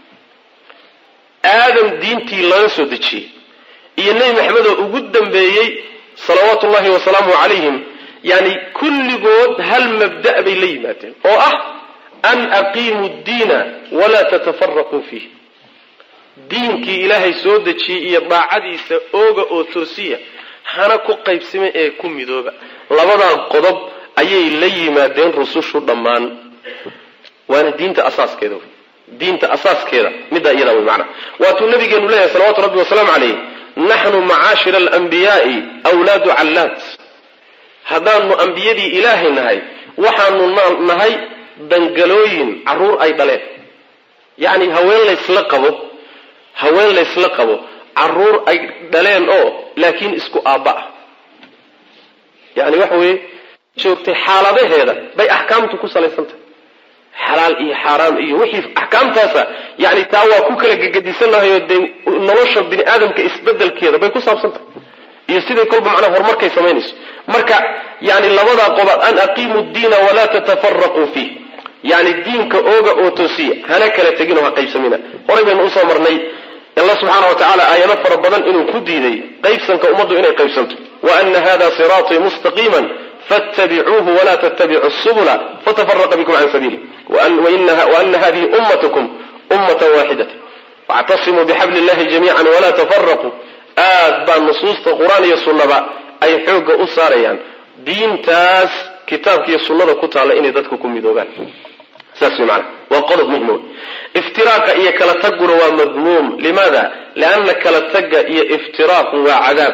aadam diintii laga soo dejiyey iyo nebi maxamed oo ugu dambeeyey salawaatu ullahi wasalaamu calayhim yani kulligood hal mabda' bay la yimaadeen oo ah an aqiimu ddiina walaa tatafaraquu fiih diinkii ilaahay soo dejiyey iyo daacadiisa ooga oo toosiya hana ku qaybsime ee ku midooba labadaa qodob ayay la yimaadeen rusushu dhammaan waana diinta asaaskeeda diinta asaaskeeda middaa iyadaa way macnaa waatuu nabigeenu leeyahay salawaatu rabbi wasalaamu calayh naxnu macaashira alanbiyaai awlaadu callaad haddaanu ambiyadii ilaahay nahay waxaanu nahay dangalooyin carruur ay dhaleen yacni haween laysla qabo carruur ay dhaleen oo laakiin isku aabba ah yani waxa weeye joogtay xaaladaheeda bay axkaamtu ku salaysantahay xalaal iyo xaaraam iyo wixii axkaamtaasa yani taa waa ku kala gegedisannahay oo dee nolosha bini aadamka isbedelkeeda bay ku saabsantahay iyo siday kolba macnaha horumarkay samaynayso marka yani labadaa qodob an aqiimu ddiina walaa tatafaraquu fiih yani diinka ooga oo toosiya hana kala tegin oo ha qaybsamina horay baynu usoo marnay allah subxaana wa tacaala aayado fara badan inuu ku diiday qaybsanka ummaddu inay qaybsanto wa ana hada siraatii mustaqiiman fattabicuuhu walaa tattabicu subula fatafaraqa bikum can sabiili waana hadihi ummatukum ummatan waaxidata wactasimuu bixabli illahi jamiican walaa tafaraquu aad baa nusuusta qur-aan iyo sunnaba ay xoogga u saarayaan diintaas kitaabka iyo sunnada ku taalla inay dadku ku midoobaan saas way macana waa qodob muhim wey iftiraaqa iyo kala taguna waa madmuum limaada lianna kala tagga iyo iftiraaqu waa cadaab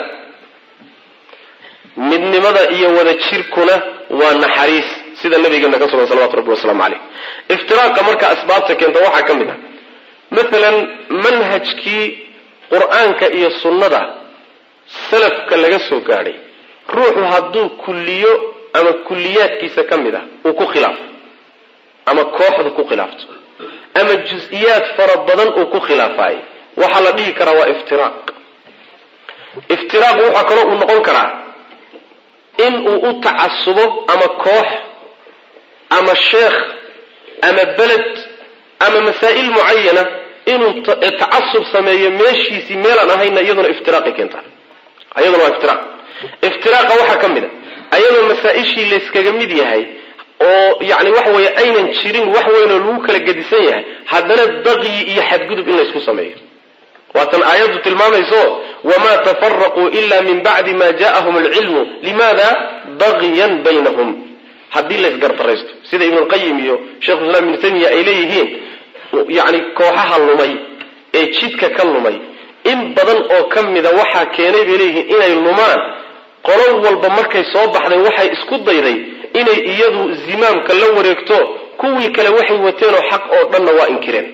midnimada iyo wada jirkuna waa naxariis sida nabigeena ka sugan salawatu rabbi wasalaamu caleyh iftiraaqa marka asbaabta keenta waxaa ka mid ah maalan manhajkii qur-aanka iyo sunnada salafka laga soo gaadhay ruuxu hadduu kulliyo ama kulliyaadkiisa ka mid ah uu ku khilaafo ama kooxda ku khilaafto ama jus-iyaad fara badan uu ku khilaafayo waxaa la dhihi karaa waa iftiraaq waxaa kaloo uu noqon karaa in uu u tacasubo ama koox ama sheekh ama beled ama masaa'il mucayana inuu tacasub sameeyo meeshiisii meelaan ahayna iyaduna iftiraaqay keentaa iyaduna waa iftiraaqa waxaa ka mid a ayadoo masaa-ishii layskaga mid yahay oo yani waxa weeye aynan jirin wax weynoo lagu kala gedisan yahay haddana baqyi iyo xadgudub in laysku sameeyo waatan aayaddu tilmaamayso wamaa tafaraquu ila min bacdi ma ja'ahum alcilmu limaada bagyan baynahum haddii laysgardaraysto sida ibnulqayim iyo sheikhulislaam ibnu taymiya ay leeyihiin yani kooxaha lumay ee jidka ka lumay in badan oo ka mida waxaa keenay bay leeyihiin inay lumaan qolo walba markay soo baxday waxay isku dayday إني إيادو زمام كلا وريكتو كوي كلا وحي وتينو حق أو ضن وإنكرين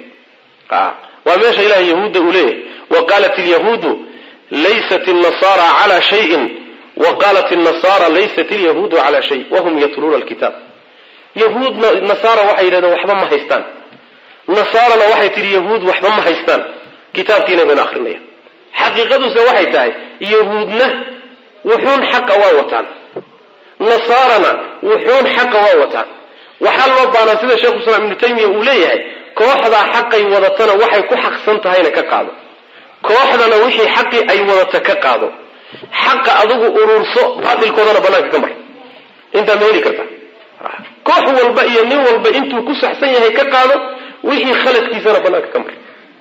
وماشى إلى يهود أوليه وقالت اليهود ليست النصارى على شيء وقالت النصارى ليست اليهود على شيء وهم يتلون الكتاب يهود نصارى وحي لنا وحبا ما هيستان نصارى وحي اليهود وحبا ما هيستان كتاب كينا من آخرين حقيقته سوحي تاي يهودنا وحون حق واوتان نصارنا وحون حق واوتان وحال وضعنا سيدة الشيخ الإسلام ابن تيمية أوليه كوحدا حقي وضطنا وحي كو حق سنتهينا كقادو كوحدنا وحي حقي أي وضط كقادو حق أضوه أرورسو هذه الكودانا بناك كمر انت ميلي كرتا كوح والبقية نين والبقية انتو كسو حسين هي كقادو وحي خلت كيسانا بناك كمر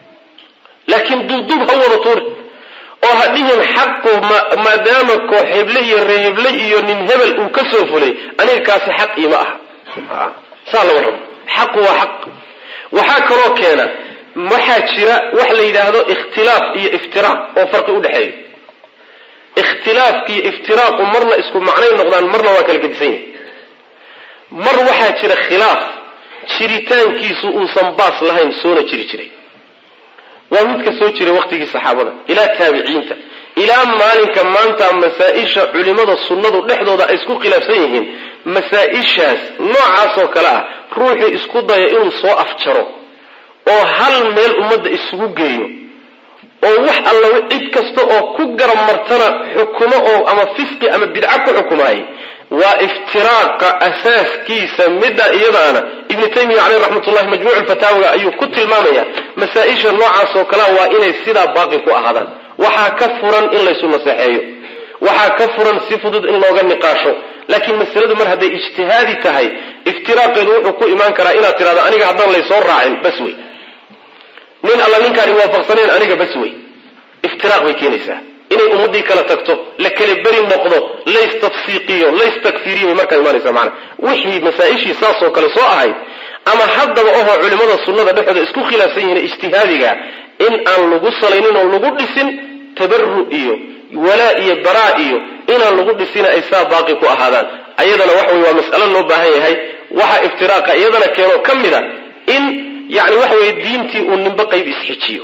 لكن دوب هو رطور وهذه الحق ما دام كوحبلي الرهبلي ننهبل وكسوفلي أنا كاسي حقي معها صار له حق وحق وحاكرو كان محاجرة وحلي هذا اختلاف هي افتراء وفرق ودحي اختلاف كي افتراء ومرنا اسكو معناه نقدان مرنا واكل قدسين مر وحاجرة خلاف شريتان كيسو وصنباص لهين سونا شري ومدك سوتشري وقتي الصحابة إلى تابعين إلى مالك مانتا مسائش علماء السنة لحظة اسكو خلافسيهن مسائش نوع عصو كلا روحي اسكو ضايقين سو أفتشرو أو هل ميل أمد اسكو جيو أو وح الله إد كستو أو كجر مرتنا حكومة أو أما فسق أما بدعك حكوماي وافتراق أساس كيس مدى إيضانا ابن تيمية عليه رحمة الله مجموع الفتاوى أيو كتل المامية مسائش النوع سوكلا وإن السيدة باقي كأهدا وحا كفرا إن ليسوا مسيحيو وحا كفرا سفضد إن لوغا نقاشو لكن مسألة من هذا اجتهادي تهي افتراق الوحو كو إيمان كرائنا ترادا أنيق عبدان ليسوا راعين بسوي من الله ننكار وفقصنين أنيق بسوي افتراق بكينيسا إني أمدي كلا تكتب لكلي بري النقضة ليس تفسيقية ليس تكفيرية ما كان يماني معنا وحي مسائشي ساسو كلا سوء أما حد وأوها علماء السنة بحث اسكو خلافسين اجتهادك إن أن لغو صلينين ولغو لسن تبرؤية ولائية برائية إن أن لغو لسن إيسا باقي كو أهدان أيضا وحوي ومسألة نوباهي هاي وحا افتراق أيضا كانوا كمدا إن يعني وحوي الدينتي ونبقى بإسحيتيو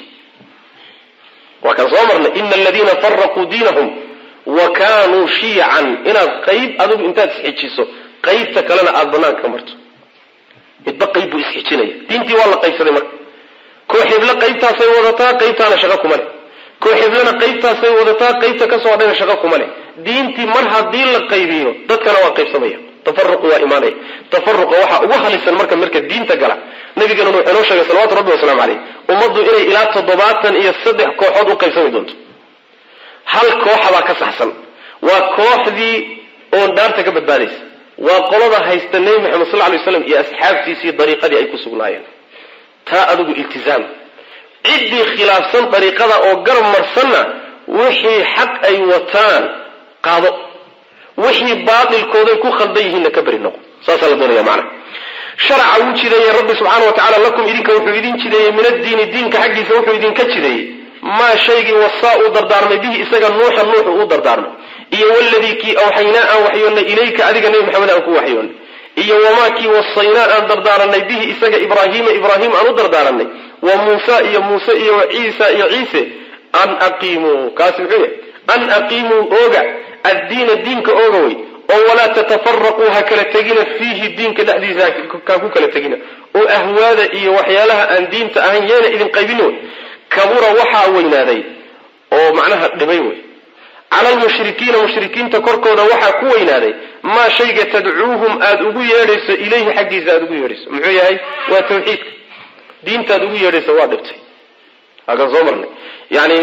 وكان صامرنا إن الذين فرقوا دينهم وكانوا شيعا إن القيب أدوب إنتاج إسحيتيسو قيب تكلنا أرضنا كمرتو يتبقى قيب إسحيتيني دينتي والله قيب سليمك كوحيب لنا قيب تاسي وضطا قيب تانا شغاكم مالي كوحيب لنا قيب تاسي وضطا قيب تكسو عدنا شغاكم مالي دينتي مرها دين لقيبينو دادكنا وقيب سمية تفرقوا وإيماني تفرقوا وحا لسان مركا الدين تقلع نبي قالوا نوشا صلوات ربي وسلام عليه ومضوا إلي إلى تضباطا إيا الصدح كوحود وقيب سمي دونت هل كوحا باكسحسن وكوح ذي اون دارتك بدبانيس وقلضا هيستنين محمد صلى الله عليه وسلم يا أصحاب تيسي طريقة دي أي كسوغنايا تا أدوغو التزام عدي خلاف سن طريقة أو قرم مرسنا وحي حق أي وطان قاضو وحي باطل كودي كو خلديهن كبر النقو ساسا لدونا معنا شرع وجه يا رب سبحانه وتعالى لكم إذنك وحيدين كذي من الدين كحقي سوف يدين كذي ما شيء وصاء دردارنا به إسقى النوح ودردارنا إيه والذي كي أوحينا وحيونا إليك أذيك النبي محمد أنكو وحيون إيه وما كي وصينا أن دردارنا به إسقى إبراهيم أن دردارنا وموسى إيه موسى إيه وعيسى إيه عيسى أن أقيموا كاسبعية أن أقيموا أوجع الدين كأوجوي أو ولا تتفرقوا هكذا تجينا فيه الدين كالحديث كاكو كلا تجينا وأهواذا إيه وحيالها أن دين تأهيانا إذن قيبينون كبر وحا وينادي أو معناها دبيوي على المشركين تكركوا وحا كوينادي ما شيء تدعوهم أدعو يارس إليه حقي أدعو يارس معي هاي وتوحيد دين تدعو يارس وادبتي هذا زمرنا يعني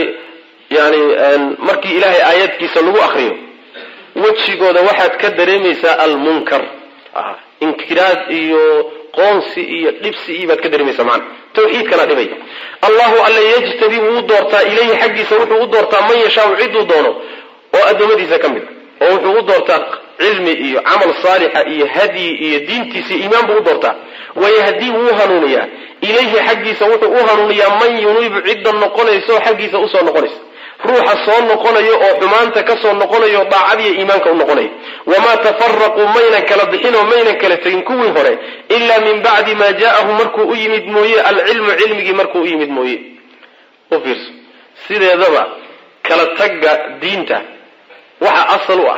مركي إلهي آيات كيسلوه أخرين وجهكودا waxaad ka dareemaysaa al-munkar inkiraad iyo qoonsi iyo dhibsi baad ka dareemaysaa macna tawxiidkana dhibay Allahu alla yajtabi wuu doortaa ilayhi xaqiisa wuxuu u doortaa man yashaa ciduu doono oo adoomadiisa kamid oo wuxuu u doortaa cilmi iyo amal saalix iyo hadi iyo diintiisa iimaan buu u doortaa wayahdi wuu hanuuniya ilayhi xaqiisa wuxuu u hanuuniya man yunib cidda noqonayso xaqiisa u soo noqonayso ruuxa soo noqonayo oo xumaanta ka soo noqonayo daacadiya iimaanka u noqonayo wama tafarraqu mayna kala bixin oo mayna kala tagin kuwii hore illa min ba'di ma jaa'ahu markuu u yimid mooye al-ilmu ilmigi markuu u yimid mooye oo fiirso sideedaba kala tagga diinta waxa asal u ah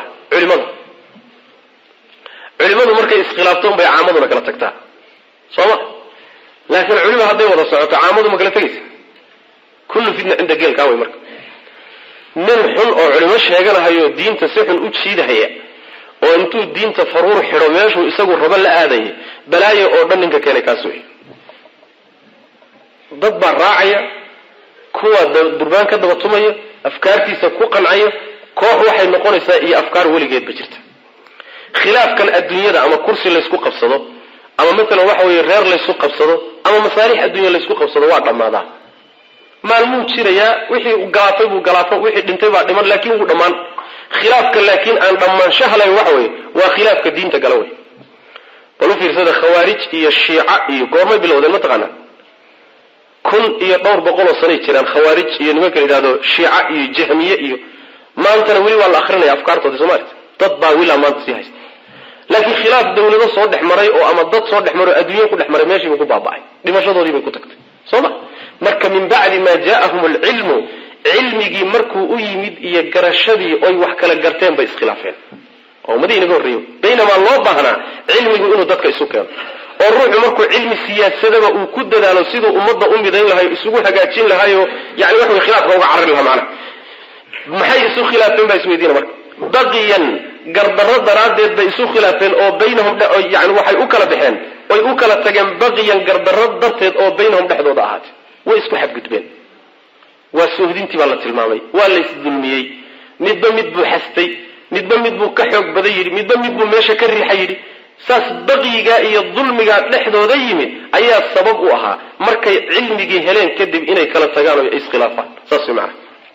culimadu markay iskhilaafto bay caamaduna kala tagtaa soo laakiin culimadu haday wada socoto caamadu ma kala tagaysa kullu fitna inda geelka way marka min xun oo culimo sheeganayo diinta si xun u jiidahaya oo intuu diinta faruur xiro meeshu isagu raba la aaday balaayo oo dhan ninka keenay kaas weey dad baa raacaya kuwa durbaan ka daba tumaya afkaartiisa ku qancaya koox waxay noqonaysaa iyo afkaar weligeed ba jirta khilaafkan adduunyada ama kursi la isku qabsado ama midna waxa weeye reer la isku qabsado ama masaalix adduunyo la isku qabsado waa dhamaada maalmuu jiraya wixii uu galaafay buu galaafo wixii dhintay baa dhiman laakiin uu dhamaan khilaafka laakiin aan dhamaan shahlay waxa weeye waa khilaafka diinta galaway bal u fiirsada khawaarij iyo shiica iyo goorma bilowday ma taqaana kun iyo dhowr boqol oo sano jiraan khawaarij iyo nimanka yiraahdo shiica iyo jahmiye iyo maantana wali waa la akhrinaya afkaartooda Soomaaliya dad baa wila maanta si haysta laakiin khilaaf dawlado soo dhaxmaray oo ama dad soo dhaxmaray adduunyo ku dhaxmaray meeshii uu ku baaba'ay dhimashadoodii bay ku tagtay Soomaa marka min ba'di ma jaa'ahum al-ilmu ilmigi markuu u yimid iyo garashadii oo wax kala garteen bay iskhilaafeen oo madiina gooriyo baynama loo baahna ilmigu inuu dadka isu keeno oo ruuxu markuu ilmi siyaasadaba uu ku dadaalo sidoo ummadda u midayn lahayo isugu hagaajin lahayo yaani wax khilaafka uga carari lahaa macna maxay isu khilaafeen bay isweydiina marka baqiyan gardarro daraadeed bay isu khilaafeen oo baynahum yaani waxay u kala baxeen way u kala tageen baqiyan gardarro darteed oo baynahum dhexdooda ahaatay way isku xadgudbeen waa soohdintii baa la tilmaamay waa la isdulmiyay midba mid buu xastay midba mid buu ka xoog baday yiri midba mid buu meesha ka riixay yiri saas baqiga iyo dulmiga dhexdooda yimid ayaa sabab u ahaa markay cilmigi heleen kadib inay kala tagaan oo iskhilaafaan saas macna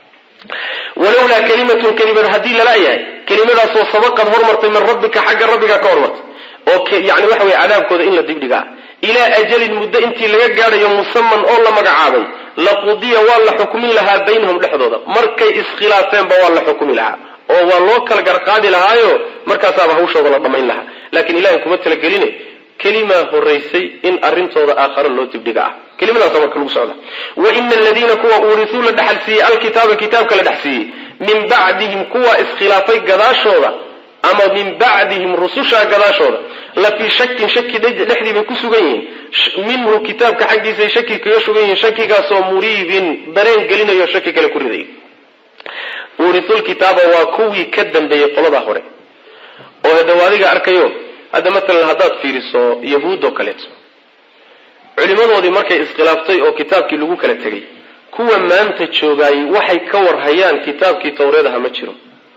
ولولا كلمة هدي لا ياي كلمة سو سبقت هرمرت من ربك حق ربك كهرمرت او يعني وحوي عذابكودا ان لا دغدغا الى اجل مده انتي laga gaarayo musamman oo la magacaabay la qudiya wala xukmi laha baynahum dhexdooda markay iskhilaafeen ba wala xukmi laha oo waa loo kala garqaadi lahaayo markaas aba hawshooda la dhameyn laha laakiin ilaahay kuma tala gelin كلمة هريسي إن أرنتوضا آخر الله تبدقاء كلمة لا تمر كل مسعودة وإن الذين كوا أورثوا لدحلسي الكتاب كتابك لدحسي من بعدهم كوا إسخلافي قداشوضا أما من بعدهم رسوشا قداشوضا لفي شك لحدي بكسوغين منه كتابك حقي زي شكي كيشوغين شكي قاسو مريب برين قلنا يشكي كالكوري ذي أورثوا الكتاب وكوي كدن بي قلبا هوري وهذا وذيك أركيو هذا مثلا هذات فيرسو يهود وكالتو علماء markay iskilaaftay oo kitaabkii lagu kala tagay kuwa maanta joogay waxay ka war hayaan kitaabkii tawreedaha ma jiro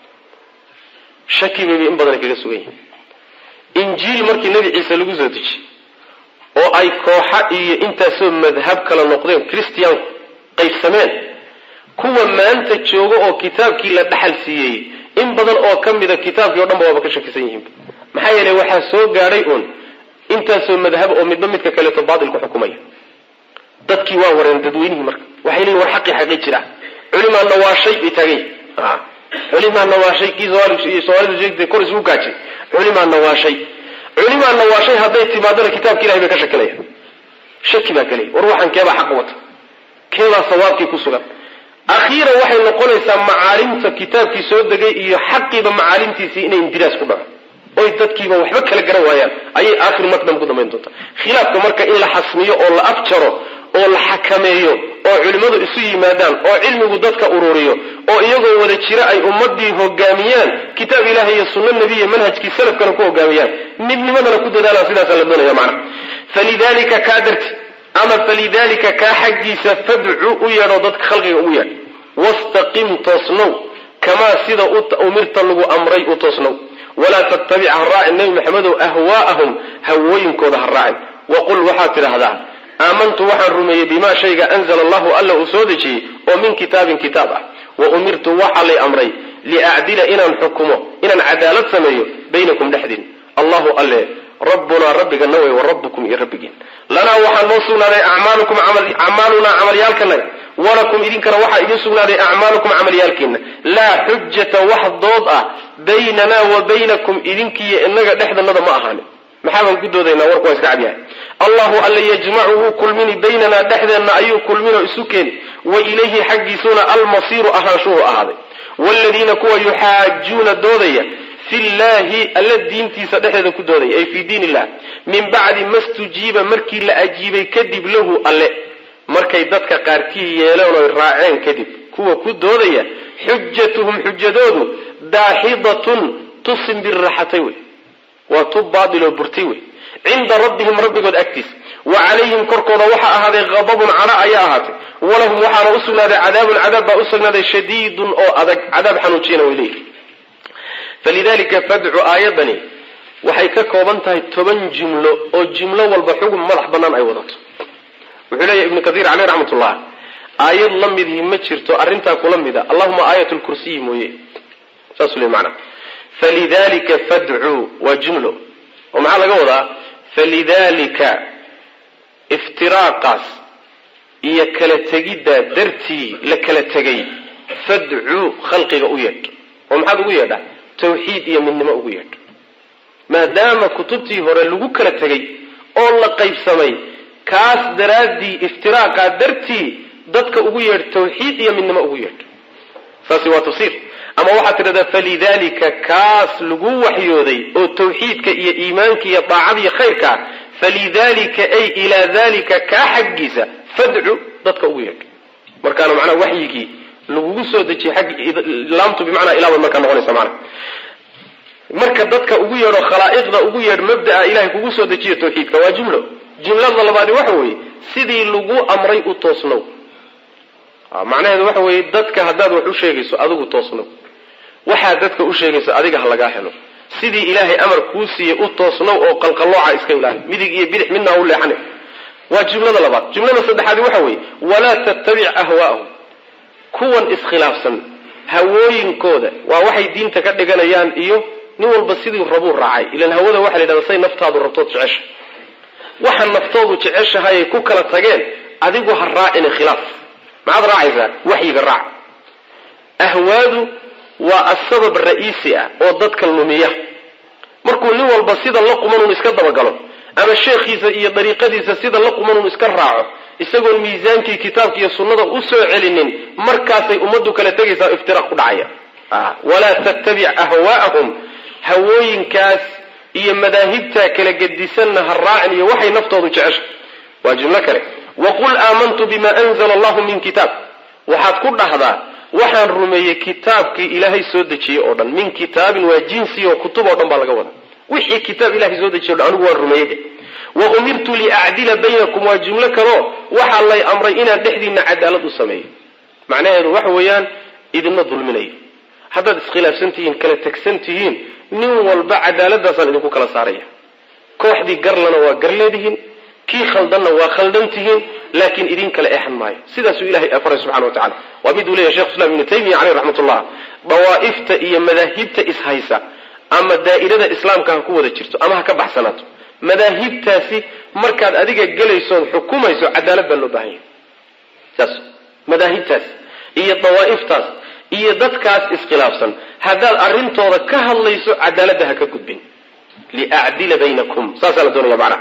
shaki bay in badan kaga sugayeen injiil markii nabi ciise lagu soo dejiyay oo ay kooxa iyo intaasoo madhab kala noqdeen christian qaybsameen kuwa maanta jooga oo kitaabkii la dhaxal siiyay in badan oo kamida kitaabkii oo dhan ba ka shakisan yihiin maxay yeelay waxa soo gaaray intaasoo madhab oo midba midka kale to baadil ku xukumaya dadkii waa wareen dadweynihi marka waxay leeyihiin war xaqi jira culimaana waa shay itagay culimaana waa shay kiisoolid jeegtay kor isku gaajay culimaana waa shay haday timaadana kitaabka Ilaahay bay ka shakilayaan shaki baa galay war waxan keeba xaq wata keeba sawaabkii ku sugan akhiira waxay noqonaysaa macaalimta kitaabkii soo degay iyo xaqiiba macaalimtiisi inay indiraas ku dhaco oo dadkiiba waxba kala garan waayaan ayay aakhir maqdam ku dhameyn doontaa khilaafka marka in la xasmiyo oo la afjaro oo la xakameeyo oo culimadu isu yimaadaan oo cilmigu dadka ururiyo oo iyagoo wada jira ay ummadii hogaamiyaan kitaab Ilaahay iyo sunnah nabiga manhajkii salafkana ku hogaamiyaan midnimadana ku dadaalaan sidaas la doonayo macna falidalika kaadart ama falidalika ka xaqiisa fad'u u yaro dadka khalqiga ugu yar wastaqim tasnu kama sida umirta lagu amray u tasnu ولا تتبع الراء النبي محمد أهواءهم هوين كود الراء وقل وحات هذا آمنت وحن رمي بما شيء أنزل الله ألا أسودجي ومن كتابه وأمرت وحلي أمري لأعدل إنا حكمه إنا عدالة سميه بينكم لحدين الله ألا ربنا ربك النوي وربكم يربكين لنا وحن نوصلنا أعمالكم أعمالنا عمليالكنا walakum idinkana waxaa idin sugnaaday acmaalukum camalyaalkiina laa xujata wax dood ah baynana wa baynakum idinkiiyo inaga dhexdanada ma ahaanin maxaa baan ku doodaynaa warku waa iska cadyahay allahu alla yajmacuhu kulmini baynanaa dhexdeenna ayuu kulminoo isu keeni wa ilayhi xaggiisuna almasiiru ahaanshuhu ahaaday waaladiina kuwa yuxaajuuna doodaya fi llaahi alla diintiisa dhexdeeda ku doodaya ay fii diin illah min bacdi ma stujiiba markii la ajiibay kadib lahu alle markay dadka qaarkii yeeleen oy raaceen kadib kuwa ku doodaya xujatuhum xujadoodu daaxidatun tusin birraxatay wey waa tub baadiloo burtay wey cinda rabbihim rabbigood agtiisa wa calayhim korkooda waxaa ahaaday qadabun cadho ayaa ahaatay walahum waxaana u sugnaaday cadaabun cadaab baa u sugnaaday shadiidun oo adag cadaab xanuujiyana way leeyihi falidalika fadcu aayadani waxay ka kooban tahay 10 jumlo oo jumlo walba xugum madax bannaan ay wadato wuxuu leeyahay ibnu katiir caleyh raxmatullah aayad la midii ma jirto arrintaa kula mida allahuma aayatu lkursiyi mooye saasuu leey macnaa falidalika fadcuu waa jumlo oo maxaa laga wadaa falidalika iftiraaqaas iyo kala tegiddaa dartii la kala tegay fadcuu khalqiga u yeedh oo maxaad ugu yeedhaa tawxiid iyo midnimo ugu yeedh maadaama kutubtii hore lagu kala tegay oo la qaybsamay kaas daraaddii iftiraaqa dartii dadka ugu yeedh tawxiid iyo midnimo ugu yeedh saasi waa tafsiir ama waxaad tidhahdaa falidalika kaas lagu waxyooday oo tawxiidka iyo iimaanka iyo daacada iyo khayrka falidalika ay ilaa dalika kaa xaggiisa fadcu dadka ugu yeedh markaana macnaa waxyigii lagugu soo dejiyey xag laamtu bimacnaa ilaaba markaa noqonaysa macnaa marka dadka ugu yeedho khalaa'iqda ugu yeedh mabda'a ilahay kugu soo dejiyo tawxiidka waa jumlo jumlada labaadi waxa weeye sidii lagu amray u toosnow macnaheedu waxa weeye dadka haddaad wax u sheegayso adigu toosnow waxaad dadka u sheegayso adiga ha lagaa helo sidii ilaahay amar kuu siiyey u toosnow oo qalqallooca iska ilaali midig iyo bidix midna u leexane waa jumlada labaad jumlada saddexaadi waxa weeye walaa tattabic ahwaa'ahum kuwan iskhilaafsan hawooyinkooda waa waxay diinta ka dhiganayaan iyo nin walba sidii rabuu raacay ilan hawada waxa la yidhahdaa say naftaadu rabtood jecesha waxa naftoodu jeceshahayay ku kala tageen adigu ha raacin khilaaf maxaad raacaysaa waxyiga raac ahwaadu waa asbab ra'iisi ah oo dadka lumiya markuu nin walba sida la quman iska dabagalo ama sheekhiisa iyo dariiqadiisa sida la quman iska raaco isagoo miisaankii kitaabka iyo sunnada u soo celinin markaasay ummadu kala tagaysaa iftiraaq ku dhacaya wala tattabi' ahwaa'ahum hawooyinkaas iyo madaahibta kala gedisanna ha raacin iyo waxay naftoodu jecesha waa jumlo kale waqul aamantu bima anzala allahu min kitaab waxaad ku dhahdaa waxaan rumeeyey kitaabkii ilaahay soo dejiyey oo dhan min kitaabin waa jinsi oo kutub oo dhan baa laga wadaa wixii kitaab ilaahay soo dejiyey anigu waan rumeeyey wa umirtu li'acdila baynakum waa jumlo kaloo waxaa lay amray inaan dhexdiinna cadaalad u sameeyo macnaheedu waxa weeyaan idinma dulminayo haddaad iskhilaafsan tihiin kala tegsan tihiin nin walba cadaaladaasaan idinku kala saaraya kooxdii garlana waa gar leedihiin kii khaldanna waa khaldan tihiin laakiin idin kala eexan maayo sidaasuu ilahay afaray subxana wa tacala waa miduu leeyahay sheekh islam ibnu taymiya caleyh raxmatullah dawaa'ifta iyo madaahibta ishaysa ama daa'irada islaamka ha ku wada jirto ama ha ka baxsanaato madaahibtaasi markaad adiga gelaysood xukumayso cadaalad baa loo baahan yahay saas madaahibtaas iyo dawaa'iftaas iyo dadkaas iskhilaafsan haddaad arrintooda ka hadlayso cadaaladda ha ka gudbin liacdila baynakum saasaa la doonaya macnaha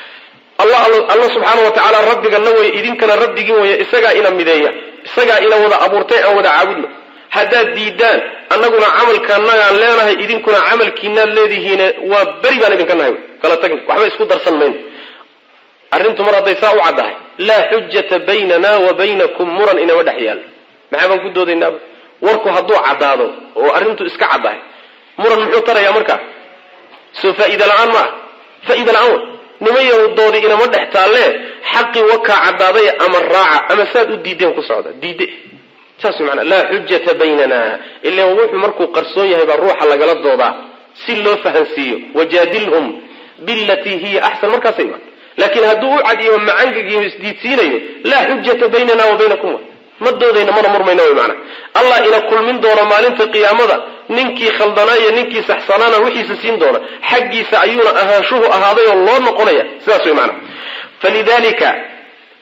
allah subxaana wa tacaala rabbigana way idinkana rabbigii way isagaa ina mideeya isagaa ina wada abuurtay aan wada caabudno haddaad diidaan annaguna camalkaanagaan leenahay idinkuna camalkiinaad leedihiine waa beri baan idinka nahay kala tagni waxba isku darsan mayno arrintu mar hadday saa u caddahay laa xujata baynana wa baynakum muran inama dhex yaalo maxaa baan ku doodaynaaba warku hadduu caddaado oo arrintu iska caddahay muran muxuu tarayaa markaa soo faa'iida la-aan ma ah faa'iida la-aan wa nima yahudoodii inama dhex taallee xaqii wakaa caddaaday ama raaca ama saad u diideen ku socda diide saas macnaa laa xujata baynana ilaa wuxuu markuu qarsoon yahay baa ruuxa lagala doodaa si loo fahansiiyo wajaadilhum billatii hiya axsan markaasay imaan laakiin hadduu u cadiyo macangagiyo isdiidsiinayo laa xujata baynana wa baynakum ma doodayna mana murmayna way macnaa allah ina kulmin doona maalinta qiyaamada ninkii khaldanaayo ninkii saxsanaana wixiisa siin doona xaggiisa ayuuna ahaanshuhu ahaaday oo loo noqonaya sidaas way macnaa falidalika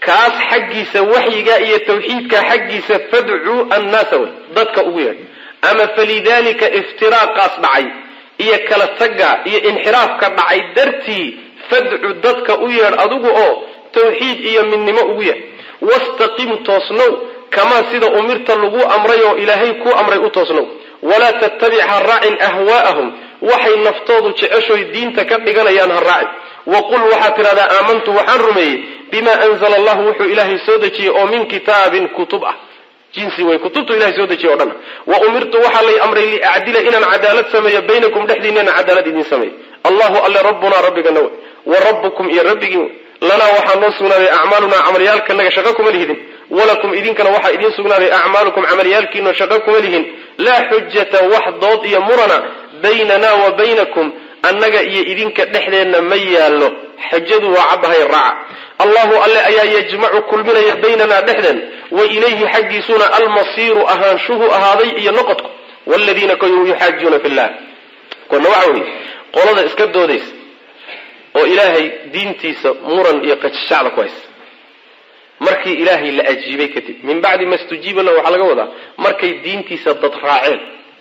kaas xaggiisa waxyiga iyo tawxiidka xaggiisa fad'u an-nas dadka ugu yeer ama falidalika iftiraaqas dhacay iyo kala taga iyo inxiraafka dhacay dartii fad'u dadka u yeer adigu oo tawxiid iyo midnimo ugu yeer wastaqim toosnow kama sida umirta lagu amray oo ilaahay ku amray u toosnow wala tattabi'a ra'il ahwaa'ahum waxay naftoodu jeceshoy diinta ka dhiganayaan haraaci waqul waxa tirada aamantu waxaan rumeeyay bima anzala Allah wuxuu ilaahay soo dejiyay oo min kitaabin kutub ah jinsi way kutubtu ilaahay soo dejiyay oo dhan wa umirtu waxa lay amray li a'dila inaan cadaalad sameeyo baynakum dhexdiinna cadaalad idin sameeyo Allahu alla rabbuna rabbigana wa rabbukum ya rabbigin lana waxa noo sugnaaday a'maaluna amaliyalka naga shaqo kuma lihidin walakum idinkana waxa idin sugnaaday a'maalukum amaliyalkiina shaqo kuma lihin la hujjata wahdad ya murana baynana wa baynakum annaga iyo idinka dhexdeena ma yaalo xajadu waa cabahay raaca Allahu alla ayaa yajma'u kulminaya baynana dhexdan wa ilayhi xaqiisuna al-masiir ahaanshuhu ahaaday iyo noqodku walladina kanu yuhajjuna fillah kuna waxa qolada iska doodays oo ilaahay diintiisa muran iyo qajashada ku haysta markii ilaahay la ajiibay kadib min bacdi mastujiba lahu waxa laga wadaa markay diintiisa dad raaceen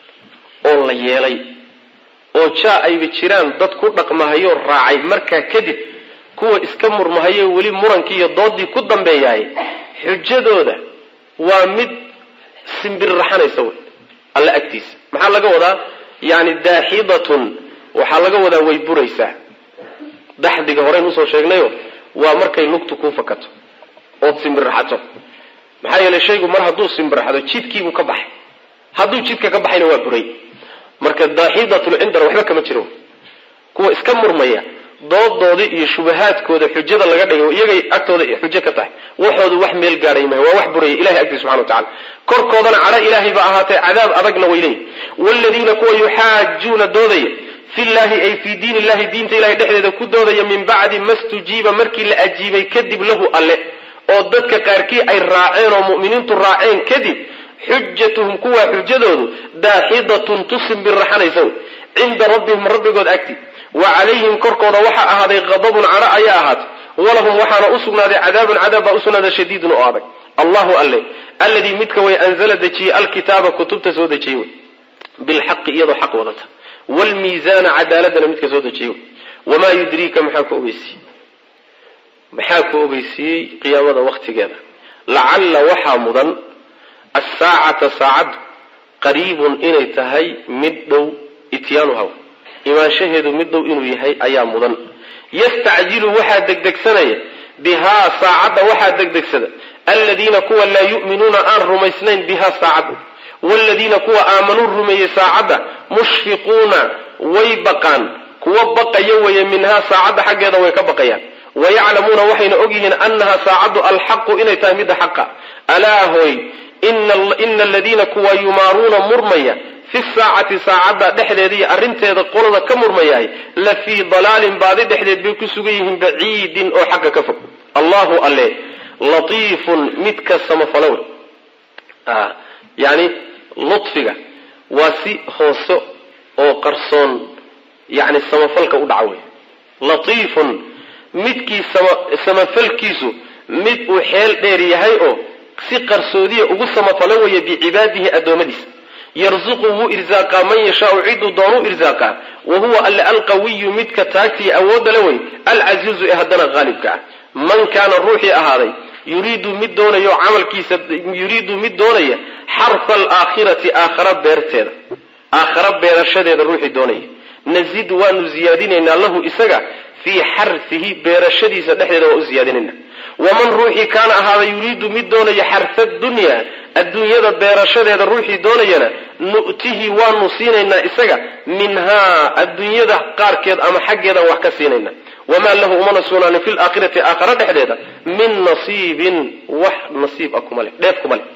oo la yeelay oo ay jiraan dad ku dhaqmahayo raacay marka kadib kuwa iska murmahayo wali murankii iyo doodii ku dambeeyay xujadooda waa mid simbir raxanaysa alla agtiisa maxaa laga wadaa yaani daahidatun waxa laga wadaa way buraysaa daxdiga hore uu soo sheegnayo waa markay lugtu ku fakato oo simbir raxato maxaa yeelay shaygu mar hadduu simbir raxado jidkiibu ka baxay hadduu jidka ka baxayna waa buray marka daahidatul indar waxba kama jiro kuwa iska murmaya dooddoodii iyo shubahaadkooda xujada laga dhigo iyagay agtooda xujo ka tahay waxoodu wax meel gaaray ma waa wax buray ilaahay agtiisa subhanahu wa ta'ala korkoodana cala ilaahay ba ahaatay cadaab adagna weylay walladina kuwa yuhaajuna doodaya fillahi ay fi diinillahi diinta ilaahay dhexdeeda ku doodaya min ba'di mastujiba markii la ajiibay kadib lahu alle oo dadka qaarkii ay raaceen oo mu'miniintu raaceen kadib حجتهم كوا حجدود داحضة تصم بالرحنيسو عند ربهم ربكود أكتي وعليهم كركود وحا هذا غضب على آيات ولهم وحا أسنا عذاب أسنا شديد وآبك الله ألي الذي متك وينزل دجي الكتاب كتب تسود دجي بالحق يضو حق وضته والميزان عدالتنا متك سود دجي وما يدريك محاكو أبيسي قيامة وقت كذا لعل وحا مضن الساعة ساعد قريب إني تهي مدو إتيانها إما شهدوا مدو إنو يهي أيام مضن يستعجل واحد دك سنة بها ساعد واحد دك سنة الذين كوا لا يؤمنون أن رميسنين بها ساعد والذين كوا آمنوا رمي ساعد مشفقون ويبقان كوا بقى يوي منها ساعد حق هذا ويكبقيا ويعلمون وحين أجهن أنها ساعد الحق إني تهمد حقا ألا هوي إن الذين كوا يمارون مرميا في الساعة ساعة دحديدي أرنتيدا قولدا كمرمياي لفي ضلال بعد دحديد بكسوغيهم بعيد أو حق كفك الله عليه لطيف متك السمفلون يعني لطفك واسي خوصو أو قرصون يعني السمفلك أدعوي لطيف متكي سمفلكيسو مت وحيل ديريهاي أو si qarsoodiye ugu samafalawaya bi cibaadihi adoomadis yarzuquhu irzaqa man yasha'u cidu danu irzaqa wa huwa al-qawiy midka taagti awood laway al-aziz hadana ghalibka man kana ruuhi ahaaday yuriidu mid doonayo amalkiisa yuriidu mid doonaya harf al-akhirati akhira beerteeda akhira beerashadeeda ruuhi doonaya nazid wa nuziyadinina lahu isaga fi harfihi beerashadiisa dhexdeeda waa u ziyadinina ومن روحي كان هذا يريد مد دون يحرث الدنيا بيرشده روحي دونينا نؤتيه ونصيننا إسجا منها الدنيا قاركيد أما حقيدا وحكسيننا وما له من سنان في الآخرة آخرة حديدا من نصيب نصيب أكمله ليف كمله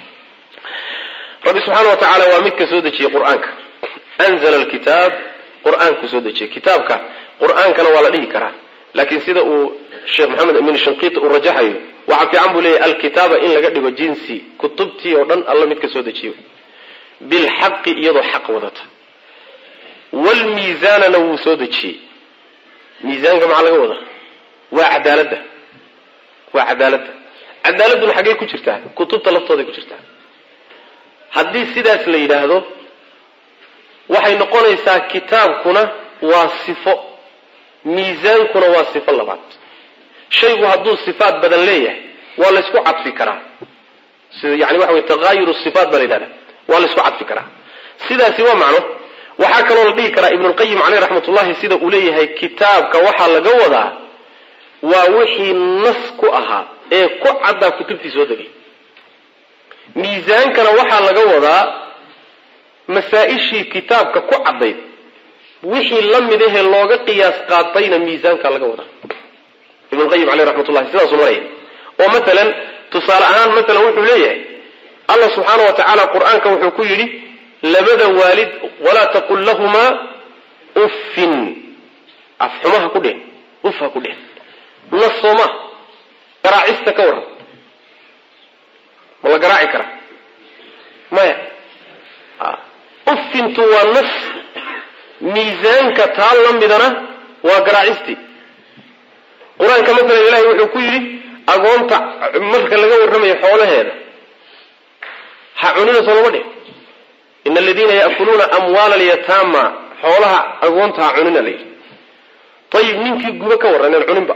رب سبحانه وتعالى ومك سودتي قرآنك أنزل الكتاب قرآنك سودتي كتابك قرآنك ولا ليه كرا لكن سيدا الشيخ محمد أمين الشنقيط ورجحه وعفي عنه لي الكتابة إن لقد جنسي كتبتي ودن الله متك سودتي بالحق يضو حق وضته والميزان نو سودتي ميزان كما على وضع وعدالته cadaaladuna xagee ku jirtaa kutubta laftooda ku jirtaa haddii sidaas la yidhaahdo waxay noqonaysaa kitaabkuna waa sifo miisaankuna waa sifo labaad shaygu hadduu sifaat badan leeyahay waa la isku cadfi karaa sida yani waxa way tagaayuru sifaat baa la yidhahdaa waa la isku cadfi karaa sidaasi waa macno waxaa kaloo la dhihi karaa ibnu lqayim caleyh raxmatullahi sida uu leeyahay kitaabka waxaa laga wadaa waa wixii nas ku ahaa ee ku caddaa kutubtii soo degay miisaankana waxaa laga wadaa masaa-ishii kitaabka ku caddayd wixii la mid ahee looga qiyaas qaatayna miisaanka laga wadaa ibnu lqayim caleyh raxmatullahi sidaasuu maraya oo matalan tusaale ahaan matalan wuxuu leeyahay allah subxaana wa tacaala qur-aanka wuxuu ku yidhi labada waalid walaa taqul lahumaa uffin afxumaha ku dheh uf ha ku dheh nas sooma garaacista ka waran ma la garaaci karaa maya uffintu waa nas miisaanka taa la midana waa garaacistii qur-aanka masalan ilahay wuxuu ku yidhi agoonta marka laga warramayo xoolaheeda ha cunina soo lama dheh ina aladiina ya'kuluuna amwaala alyataama xoolaha agoonta ha cunina la yidhi ayib ninkii guba ka warran aan cuninba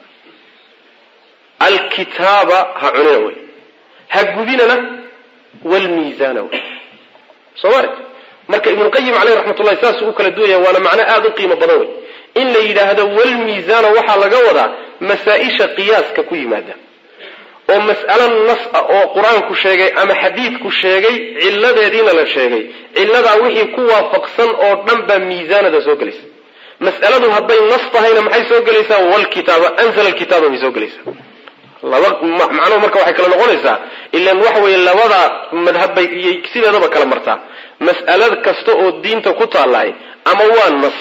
alkitaaba ha cunina wey ha gubinana walmiisaana wey soo maarag marka ibnulqayim caleyh raxmatullahi saasuu u kala duwaya waana macno aada u qiimo badan wey in la yidhaahdo walmiisaana waxaa laga wadaa masaa-isha qiyaaska ku yimaada oo mas'alo nas ah oo qur-aanku sheegay ama xadiidku sheegay cilladeediina la sheegay cilladaa wixii ku waafaqsan oo dhan baa miisaanada soo gelaysa mas'aladu hadday nas tahayna maxay soo gelaysaa walkitaaba anzala alkitaaba bay soo gelaysaa laba macnuhu marka waxay kala noqonaysaa ilaan waxa weeye labada madhab bay iyo sideedaba kala martaa mas'alad kasta oo diinta ku taallahay ama waa nas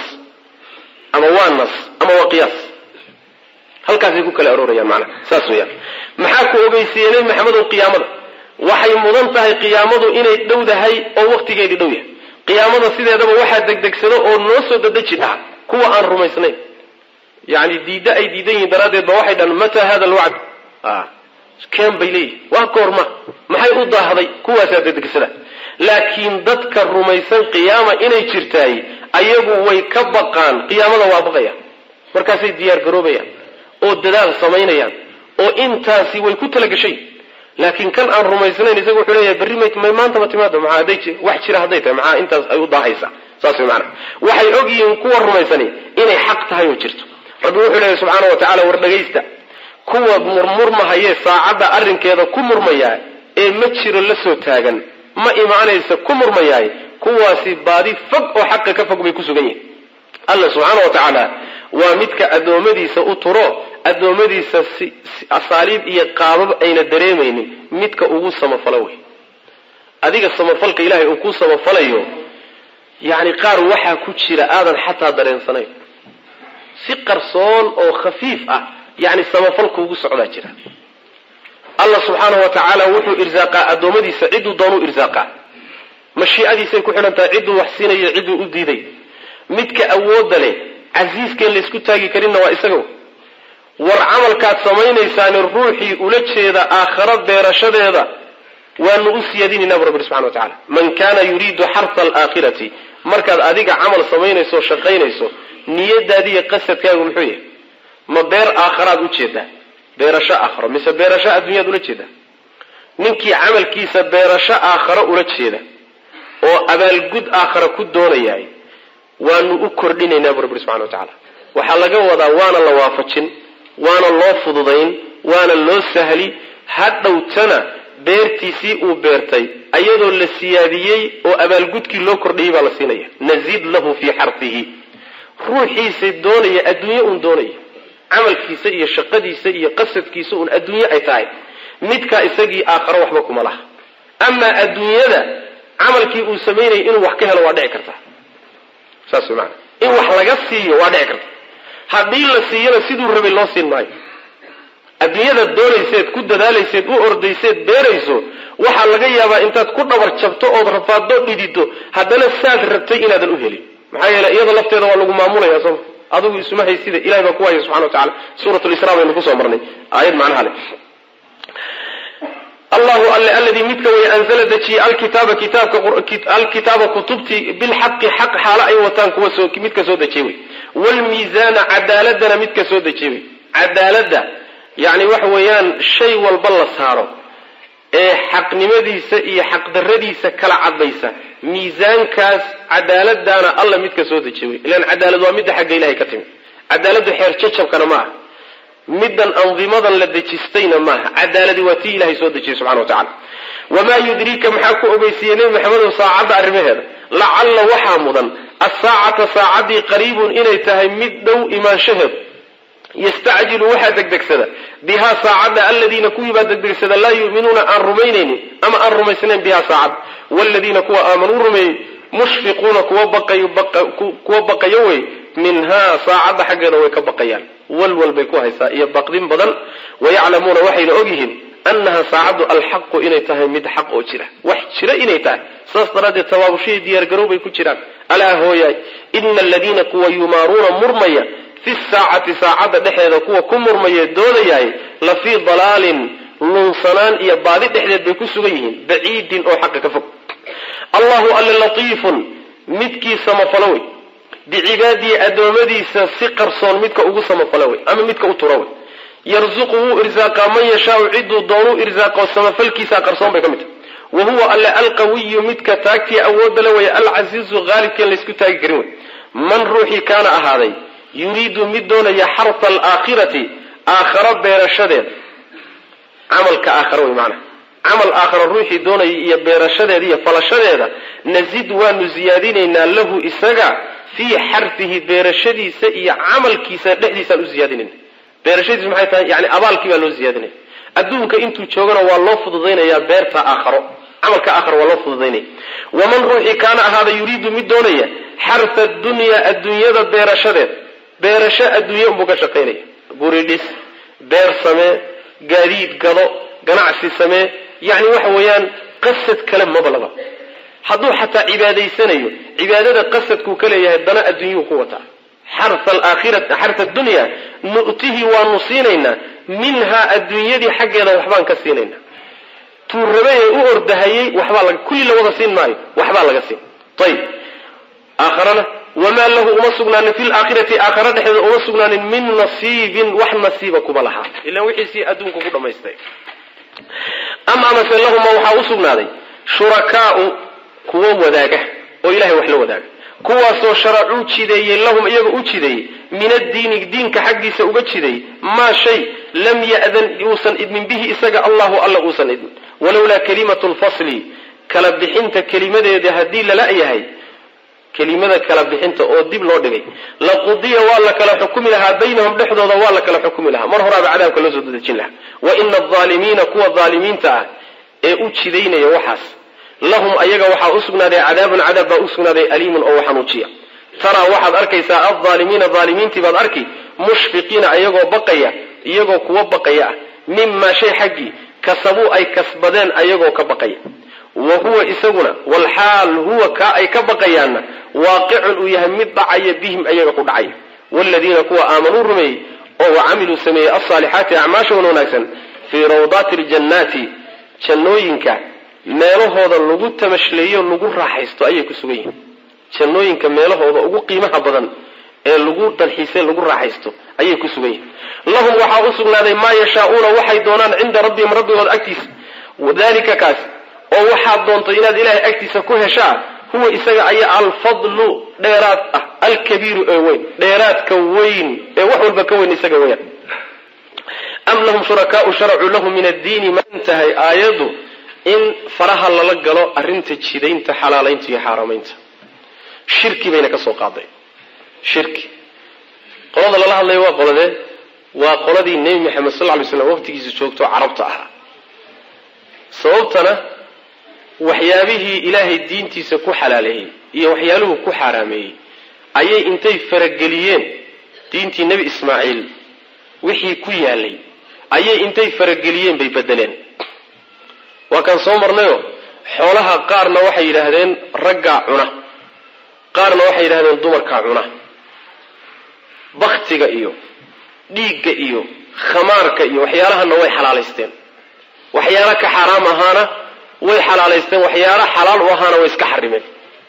ama waa qiyaas halkaasay ku kala aroorayaan macnaha saas weeyaan maxaa ku ogeysiiyey nabi maxamedow qiyaamada waxay mudan tahay qiyaamadu inay dhowdahay oo waqtigeedii dhow yahay qiyaamada sideedaba waxaa degdegsado oo noo soo dadeji dhaca kuwa aan rumaysnayn yani diidda ay diidan yihiin daraaddeed ba waxay dhahan mataa hada alwacd keen bay leeyihin waa goorma maxay u daahday kuwaasaa degdegsada laakiin dadka rumaysan qiyaama inay jirtaay ayagu way ka baqaan qiyaamada waa baqayaan markaasay diyaar garoobayaan oo dadaal samaynayaan oo intaasi way ku talagashay laakiin kan aan rumaysnayn isagu wuxuu leeyahay berri may maantaba timaado maxaa hadday wax jira hadday tahay maxaa intaas ay u daahaysaa saas way macana waxay og yihiin kuwa rumaysani inay xaq tahay oo jirto rabbi wuxuu leeyahay subxaana wa tacaala war dhagaysta kuwa murmurmahayee saacadda arrinkeeda ku murmayaa ee ma jiro la soo taagan ma imaanaysa ku murmayaay kuwaasi baadi fog oo xaqa ka fog bay ku sugan yihiin alla subxaana wa tacaala waa midka addoommadiisa u turo addoommadiisa asaaliib iyo qaabab ayna dareemaynin midka ugu samafalo wey adiga samafalka ilaahay uu ku samafalayo yacni qaar waxaa ku jira aadan xataa dareensanayn si qarsoon oo khafiif ah yacni samafalku ugu socdaa jira allah subxaana wa tacaala wuxuu irsaaqaa addoommadiisa cidduu doonuu irsaaqaa mashiicadiisay ku xidhan tahay cidduu wax siinayo cidduu u diiday midka awoodda leh casiiskeen laysku taagi karinna waa isaga war camalkaad samaynaysaani ruuxii ula jeeda aakharo beerashadeeda waanu u siyaadinaynaa bu rabbi subxana wa tacala man kaana yuriidu xarta alaakhirati markaad adiga camal samaynayso o shaqaynayso niyadaadiiyo qasadkaagu muxuu yahay ma beer aakharaad u jeedaa beerasho aakharo mise beerasho adduunyaad ula jeedaa ninkii camalkiisa beerasho aakharo ula jeeda oo abaalgud aakharo ku doonayaay waanu u kordhinaynaa bu rabbi subxana wa tacaala waxaa laga wadaa waana la waafajin waana loo fududayn waana loo sahli hadhowtana beertiisii uu beertay ayadoo la siyaadiyey oo abaalgudkii loo kordhiyey baa la siinaya naziid lahu fii xarfihi ruuxiisa doonaya adduunye uun doonaya camalkiisa iyo shaqadiisa iyo qasadkiisa uun adduunye ay tahay midkaa isagii aakharo waxba kuma laha amaa adduunyada camalkii uu samaynayay inuu wax ka helo waa dhici kartaa saas way maana in wax laga siiyo waa dhici karta haddii la siiyana siduu rabay loo siin maayo adduunyada doonayseed ku dadaalayseed u ordayseed beerayso waxaa laga yaabaa intaad ku dhabar jabto ood rafaaddo dhidido haddana saad rabtay inaadan u helin maxaa yeele iyada lafteeda waa lagu maamulaya sooma adigu isuma haysida ilahay baa ku haya subxana wa tacala suurat lisra baynu kusoo marnay aayad macnaha leh الله الذي متك أنزل دجي الكتاب كتبتي بالحق حق حالا أي وطان كوسو متك سو دجي والميزان عدالتنا متك سو دجي عدالة يعني وحويان شيء والبلة صاروا حق نمديسة إيه حق درديسة كلا عضيسة ميزان كاس عدالة دانا الله متك سو دجي لأن عدالة ومد حق إلهي كتم عدالة حير تشتشب كان معه مدن أنظمة لدجستين معها عدالة وتي إلهي سو دجي سبحانه وتعالى وما يدريك محاكو أبيسينين محمد صاعد أرمهر لعل وحامضا الساعة ساعدي قريب إلي تهمد دو إما شهر يستعجل واحد دكسدا بها ساعد الذين كويبا دكسدا لا يؤمنون عن رمينين أما عن رميسنين بها ساعد والذين كوا آمنوا رمين مشفقون كوا بقى يوي منها ساعد حقنا ويكبقيان والول بيكوها يبقدين بدل ويعلمون وحي لأوجههم أنها ساعد الحق إني تهمد حق أوجره وحشرة إني ته سأصدرت التوابشي ديار قروب يكوشران ألا هويا إن الذين كوا يمارون مرمية في الساعة ساعة دحية كوا كم مرمية دولياي لفي ضلال لنصنان يبادي دحية بيكوسوغيهم بعيد أو حق كفك الله ألا لطيف متكي سمفلوي بعبادي أدومدي سقر صون متك أقو سمفلوي أما متك أطروي يرزقه إرزاقا من يشاء عدو دورو إرزاقا سمفلكي ساقر صون بكمت وهو ألا القوي متك تاكتي أود لوي العزيز غالب كان لسكو تاكرون من روحي كان أهذي يريد مدون يحرث الآخرة آخر بيرشده عمل كآخروي معنا عمل آخر الروحي دون يبيرشده دي فلشده نزيد ونزيادين له إساقا في حرثه بيرشدي سئي عمل كيسا لحدي سألو زيادين بيرشدي سمحيتها يعني أبال كيبا لو زيادين أدوك إنتو تشوغنا والله فضضين يا بيرتا آخر عمل كآخر والله فضضين ومن روحي كان هذا يريد مدونية حرث الدنيا بيرشده بيرشاء الدنيا مبكشقيني بوريديس بير سمي قريد قضو قناعسي سمي يعني وحويان قصة كلام مبلغة حضو حتى عبادي سنيو عبادة قصة كوكالية الدناء الدنيا قوتها حرث الآخرة حرث الدنيا نؤتيه ونصينينا منها الدنيا دي حقنا وحبان كسينينا توربيه أردهي وحبان كل لو غسين ماي وحبان لغسين طيب آخرنا وما له أمسقنا في الآخرة آخرة حيث أمسقنا من نصيب وحن نصيبكم لها إلا وحيسي أدونكم كل ما يستيق أما مثل لهم وحا أسقنا دي شركاء كوا وذاقه وإلهي وحلو وذاقه كوا سو شرعوا تشيدي لهم إياه أتشيدي من الدين كحقي سأغتشيدي ما شيء لم يأذن يوصن إذن به إساق الله أوصن إذن ولولا كلمة الفصل كلبحنت كلمة دي هدي للأيهي كلمة كلبحنت أو ديب لو دغاي لقضيه ولا كلا حكم لها بينهم دحدودا ولا كلا حكم لها مر هره بعدها كلا سو دجين لها وان الظالمين كوا ظالمين تا اي او جيدينيا waxaas lahum ayaga waxa usugnaday cadaab usugnaday aliim oo xanuujiya tara waxaad arkaysaa adh-dhaalimiina dhaalimiinti baad arki mushfiqiina ayagoo baqaya iyagoo kuwa baqaya mimma shay xaqi kasabu ay kasbadeen ayagoo ka baqaya وهو إسقنا والحال هو كأي كبقيانا واقع يهمد دعي بهم أيها قدعي والذين كوا آمنوا رمي أو عملوا سمي الصالحات أعماشهم ونكسا في روضات الجنات شنوينك ميله هذا اللغو تمشليه اللغو راحيستو أي كسوين شنوينك ميله هذا أقو قيمة بدن اللغو تنحيسين اللغو راحيستو أي كسوين لهم وحاوصنا ما يشاءون وحي دونان عند ربهم ربي والأكتس وذلك كاس oo waxa doonto inaad ilaahay agtiisa ku heshaa huwa isaga ay al-fadlu dheeraad ah al-kabiir ee weyn dheeraadka weyn ee wax walba ka weyn isaga weyn am lahum shurakaa'u shar'u lahum min ad-din ma intahay ayadu in faraha la galo arinta jideynta xalaaleynta iyo xarameynta shirki bayna ka soo qaaday shirki qolada la hadlay waa qoladii nabi maxamed sallallahu alayhi wasallam waqtigiisa joogto carabta ah sababtana waxyaabihii ilaahay diintiisa ku xalaaleeyay iyo waxyaaluhu ku xaraameeyay ayay intay farageliyeen diintii nabi ismaaciil wixii ku yaalay ayay intay farageliyeen bay bedeleen waa kan soo marnayo xoolaha qaarna waxay yiraahdeen ragga cuna qaarna waxay yiraahdeen dumarka cuna baktiga iyo dhiigga iyo khamaarka iyo waxyaalaha way xalaaleysteen waxyaala ka xaraam ahaana way xalaalaysteen waxyaala xalaal u ahaana way iska xarimeen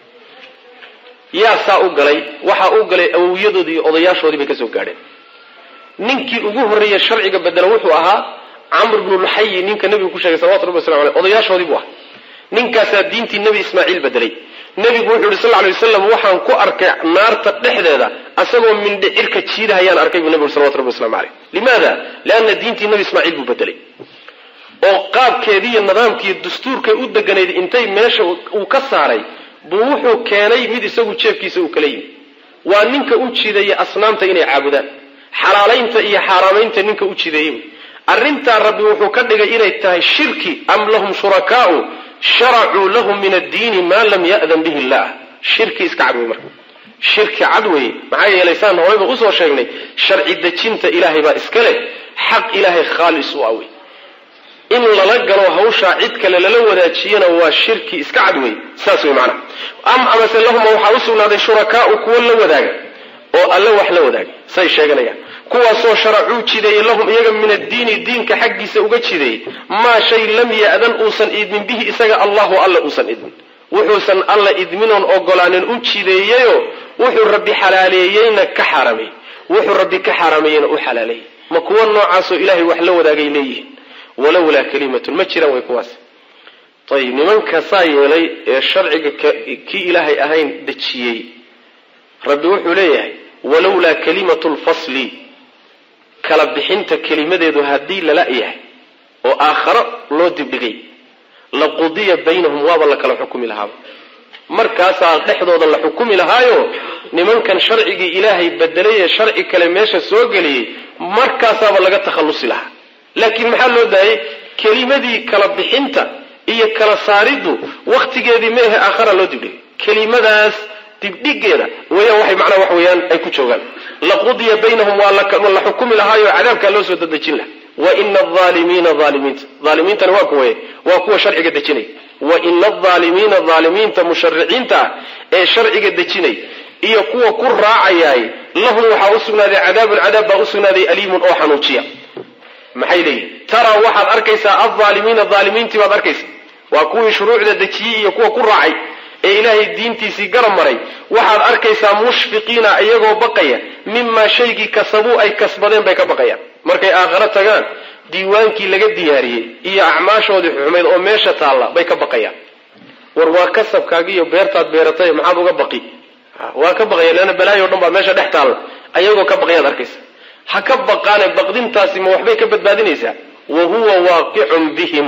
yaa saa u galay waxa uu galay awowyadoodii iyo odayaashoodii bay ka soo gaadheen ninkii ugu horreeyay sharciga bedela wuxuu ahaa Amr ibn al-Hayy ninka nabigu ku sheegay sallallahu alayhi wasallam odayaashoodii buu ninkaas diintii nabi Ismaaciil bedelay nabigu wuxuu yiri sallallahu alayhi wasallam waxaan ku arkay naarta dhexdeeda asagoo min dhicirka jiidayaan arkay nabigu sallallahu alayhi wasallam limaada laana diintii nabi Ismaaciil buu bedelay oo qaabkeedii iyo nidaamkii dastuurka u deganayd intay meesha uu ka saaray buu wuxuu keenay mid isagu jeefkiisa uu kala yimid waa ninka u jiiday asnaamta inay caabudaan xalaaleynta iyo xaraamaynta ninka u jiiday arrinta rabbi wuxuu ka dhigay inay tahay shirki am lahum shurakaa'u shar'u lahum min ad-din ma lam ya'dhan bihi Allah shirki iska cadway marka shirki cadway maxay yeelaysan horeyba u soo sheegnay sharci dejinta ilaahay baa iska leh xaq ilaahay khaalis u awi in lala galo hawsha cid kale lala wadaajiyana waa shirki iska cadway saas way macna ama lahum waxa u sugnaaday shurakaa'u kuwa la wadaaga oo alla wax la wadaaga say sheeganayaan kuwaasoo sharcu jiday lahum iyaga min ad-din diinka xaqiisa uga jiday ma shay lam ya'dan uusan idmin bihi isaga Allahu alla uusan idmin wuxuusan alla idminon ogolaanin u jideeyo wuxuu rabbi xalaaleeyayna ka xaramay wuxuu rabbi ka xaramayna u xalaalay ma kuwa noocaas oo ilaahay wax la wadaagay leeyihiin walawla kalimatu ma jiran way kuwaas tayib nimanka saayelay ee sharciga ki ilaahay ahayn dajiyay rabbi wuxuu leeyahay walawla kalimatu al-fasli kala bixinta kelimadeedu hadii la laayahay oo aakhiro loo dibdhigay la qudiya baynahum wa la kala xukumi lahaa markaas dhexdooda la xukumi lahaayo nimankan sharciga ilaahay bedelay sharci kale meesha soo galiyay markaas laga takhalusi lahaa laakiin maxaa loo daayay kelimadii kala bixinta iyo kala saaridu waqtigeedii meehe aakhiro loo dibdhigay kelimadaas dibdhigeeda waxay macna wax weeyaan ay ku joogan la qudiya baynahum wa la xukumi lahaayo cadaabka loo soo dadajin lahaa wa inna adh-dhalimina zaliminta waa kuwa sharciga dejinay wa inna adh-dhalimina zaliminta musharricinta ee sharciga dejinay iyo kuwa ku raacayay lahum waxa u sugnaaday cadaab baa u sugnaaday aliimun oo xanuujiya maxay leeyihiin tara waxaad arkaysaa adh-dhalimina zaliminti baad arkaysaa waa kuwa shuruucda dejiyay iyo kuwa ku raacay ee ilaahay diintiisii garab maray waxaad arkaysaa mushfiqiina iyagoo baqaya mimma shaygi kasabu ay kasbadeen bay ka baqayaan markay aakhira tagaan diiwaankii laga diyaariyay iyo acmaashoodii xumeed oo meesha taala bay ka baqayaan war waa kasabkaaga iyo beertaad beeratay maxaad uga baqi waa ka baqayaan lana balaayo dhan baa meesha dhex taala ayagoo ka baqayaan arkaysa ha ka baqaane baqdintaasi ma waxbay ka badbaadinaysaa wa huwa waaqi'un bihim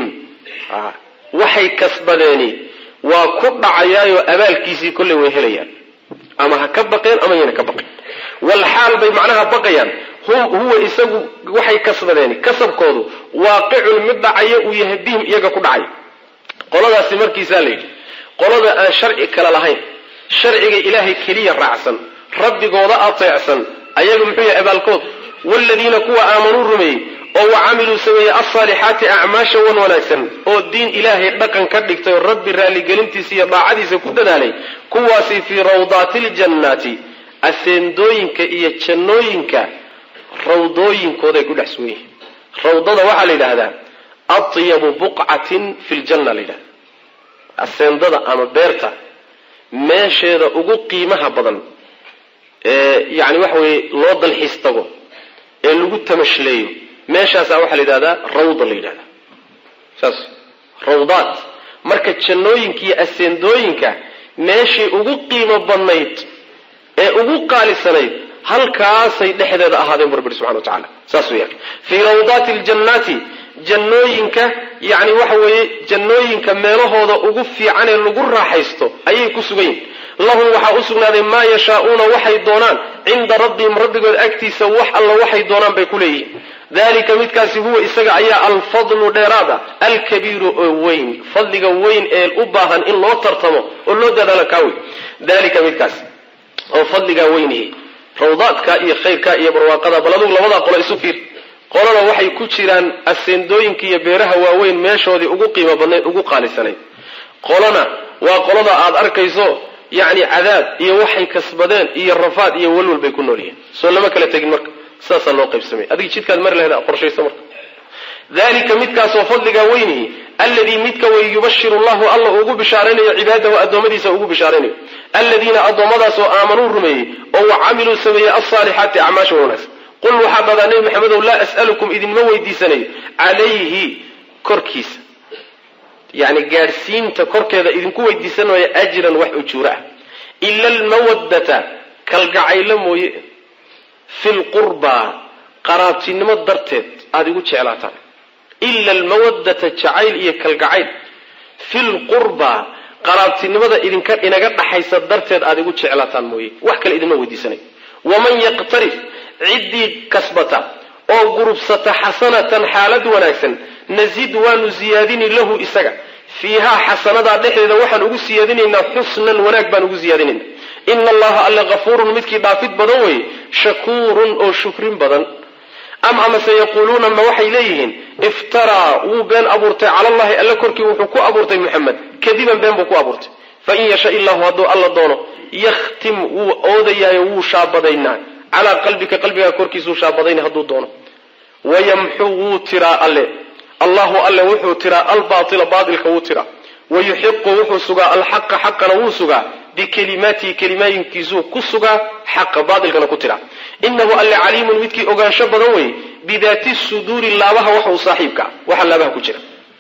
waxay kasbadeeni waa ku dhacayaayo abaalkiisii kulli way helayaan ama ha ka baqeen ama yana ka baqeen wal xaal bay macnaha baqayaan huwa isagu waxay kasbadeen kasabkoodu waaqi'ul midacaya uu yahay bihim iyaga ku dhacay qoladaasi markiisa leeyahay qolada aan sharci kala lahayn sharciga ilaahay kaliya raacsan rabbigooda ateecsan ayagu muxuu yahay abaalkood walladina kuwa aamanu rumay oo wacamilu sameeyay as-salihati a'maasha wanaagsan oo diin ilaahay dhaqan ka dhigtay rabbi raali gelintiisa iyo daacadiisa ku dadaalay kuwaasi fi rawdatil jannati aseendooyinka iyo jannooyinka rawdooyinkooda ku dhaxsuway rawdada waxa la yiraahdaa atyabu buq'atin fil janna lida aseendada ama beerta meesheeda ugu qiimaha badan yaani waxa way loo dalxiis tago ee lagu tamashleeyo meeshaas waxa la yiraahdaa rawda la yiraahdaa saas rawdaat marka jannooyinka iyo aseendooyinka meeshii ugu qiimo badnayd ee ugu qaalisanayd halkaasay dhexdeeda ahaadeen rabbi subhanahu wa ta'ala saas weeyaan fi rawdatil jannati jannooyinka yaani waxa weeye jannooyinka meelahooda ugu fiican ee lagu raaxaysto ayay ku sugan yihiin lahum waxa u sugnaaday ma yashaa'una waxay doonaan inda rabbihim rabbigood agtiisa wax alla waxay doonaan bay ku leeyihiin dalika midkaasi huwa isaga ayaa al-fadlu dheeraada al-kabiru wayn fadliga wayn ee u baahan in loo tartamo oo loo dadaalo kaawi dalika midkaasi oo fadliga weynihi rawdaadka iyo khayrka iyo barwaaqada baladu labada qolo isu fiir qolada waxay ku jiraan aseendooyinka iyo beeraha waaweyn meeshoodii ugu qiimo badnayd ugu qaalisanay qolana waa qolada aad arkayso yaani cadaab iyo waxay kasbadeen iyo rafaad iyo walwal bay ku nooliyeen soo lama kala tagin marka saasa loo qaybsamay adiga jidkaad mar leedahay qorshayso marka ذلك مدكاس وفضلك وينه الذي مدك ويبشر الله أوغو بشارين عباده أدومديس أوغو بشارين الذين أدومداس آمنوا رمي أو عملوا سمي الصالحات أعماش وناس قل وحبذا نبي محمد لا أسألكم إذن مويدي سني عليه كركيس يعني جارسين تكركذا إذن كويدي سنوي أجرا وحجورا إلا المودة كالقعيل موي في القربى قرابتي نمد درتت هذه قلت شعلاتان إلا المودة جعيل إيا كالقعيل في القربى قرابتي نمد إذن كان إنا قد حيث درتت هذه قلت شعلاتان موي وحكال إذن مويدي سني ومن يقترف عدي كسبته أو قربصة حسنة حالة وناكسا نزيد ونزيادين له إساق فيها حسنة دحل وحن أقول زيادين إن حسنا وناك بان أقول زيادين إن الله ألا غفور متكي دافد بدوي شكور أو شكر بدن أما سيقولون ما وحي إليهن افترى وبين أبورتي على الله ألا كركي وحكو أبورتي محمد كذبا بين بكو أبورتي فإن يشاء الله هدو الله دونه يختم وأوديا وشابدين على قلبك كركي سو شابدين هدو دونه ويمحو ترى الله ألا وحو ترى الباطل باطل كوترى ويحق وحو سغا الحق حقا وسغا بكلماتي كلمات كيزو كسغا حق باطل كنا كترى إنه ألا عليم مدكي أغان شبدوي بذات الصدور الله وحو صاحبك وحل بها كترى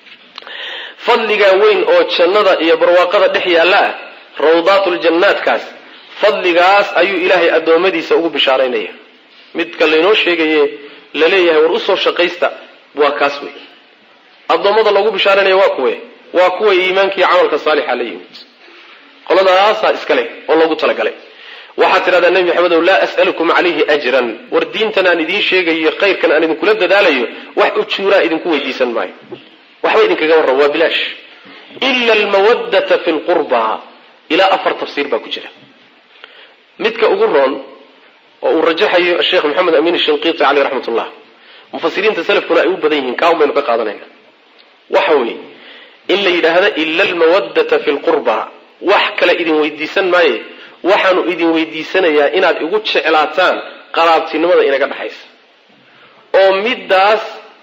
فضلك وين أو تشنده يا برواقة دحيا لا روضات الجنات كاس فضلك أي إلهي أدومدي سأقول بشارينيه مدك اللي نوشيك لليه ورؤسه شقيستا وكاسوي الضمضة لغو بشارنا واكوه إيمانك عملك الصالح عليه قلنا آسا إسكالي والله قلت لك عليه وحتى هذا النبي محمد لا أسألكم عليه أجرا وردين تناني دين شيء خير كان أن يكون لبدا داليه وحد شوراء إذن كوه ديسا معي وحوى إذن كقور وبلاش إلا المودة في القربى إلى أفر تفسير باكو جرى متك أقرون ورجحه الشيخ محمد أمين الشنقيطي عليه رحمة الله مفسرين تسلف كنا أيوب بديهن كاوم بينو كقاضنين وحوي إلا إذا هذا إلا المودة في القربى وحكلا إذن ويديسان ماي وحانو إذن ويديسان يا إناد إقود شعلاتان قرابتي نمضى إنا قد حيث أو مداس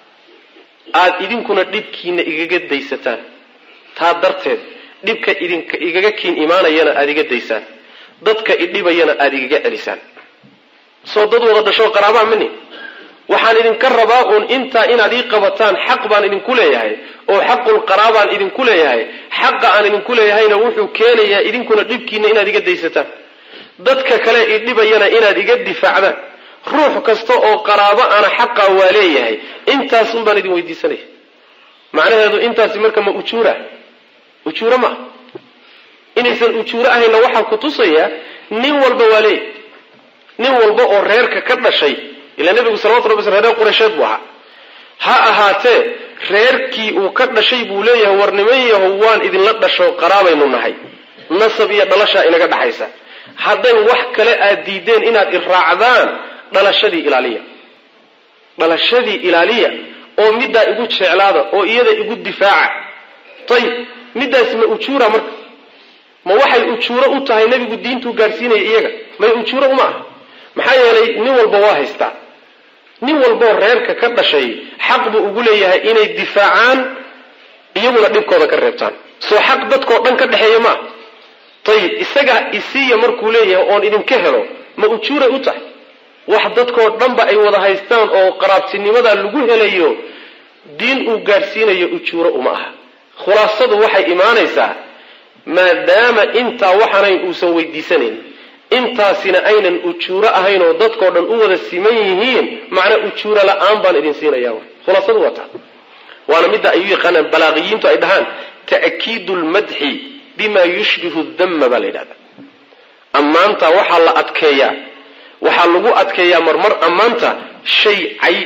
آد إذن كنا ديبكين إيقاد ديستان تادرتين ديبك إذن كين إيمانا ينا آديقاد ديسان ضدك إديبا ينا آديقاد أليسان صدد وغدشو قرابا مني waxaan idin ka rabaa oo inta inaad ii qabataan xaq baan idin ku leeyahay oo xaqul qaraabaan idin ku leeyahay xaq aan idin ku leeyahayna wuxuu keenayaa idinkuna dhibkiina inaad iga daysataan dadka kale ee dhibayana inaad iga difaacdaan ruux kasta oo qaraabo ana xaqa waa leeyahay intaas baan idin weydiisanay macnaheedu intaas marka ma ujuura ma inaysan ujuura ahayna waxa ku tusaya nin walba waa leeyahay nin walba oo reerka ka dhashay إلى النبي صلى الله عليه وسلم هذا قريشات بوها ها أهاته ريركي وكذا شيء بوليه ورنميه هوان إذن لقى شو قرابة إنه نهاي نصبية دلشة إلى قد حيسة هذين وحك لا أديدين إن الرعدان دلشة دي إلالية دلشة دي إلالية أو مدة يقول شعلاده أو إيده يقول دفاع طيب مدة اسمه أشورة مرك ما واحد أشورة أوتها النبي يقول دين تو جارسينه إيجا ما أشورة وما محايا لي نول بواهستا nin walbo reerka ka dhashay xaq buu ugu leeyahay inay difaacaan iyaguna dhibkooda ka reebtaan soo xaq dadkoo dhan ka dhaxeeyo ma tayib isaga isiya markuu leeyahay oon idin ka helo ma ujuura u tahay wax dadkoo dhanba ay wada haystaan oo qaraabtinimada lagu helayo diin uu gaarsiinayo ujuura uma aha khulaasadu waxay iimaanaysaa maadaama inta waxaanayn uusan weydiisanayn intaasina aynan ujuura ahayn oo dadkoo dhan u wada siman yihiin macna ujuura la'aan baan idin siinayaa khulaasadu waa taa waana midda ay yaqaanaan balaaqiyiintu ay dhahaan ta'kiidul madhi bima yushbihu dhamma balayda amaanta waxa la adkeeyaa waxa lagu adkeeyaa marmar amaanta shay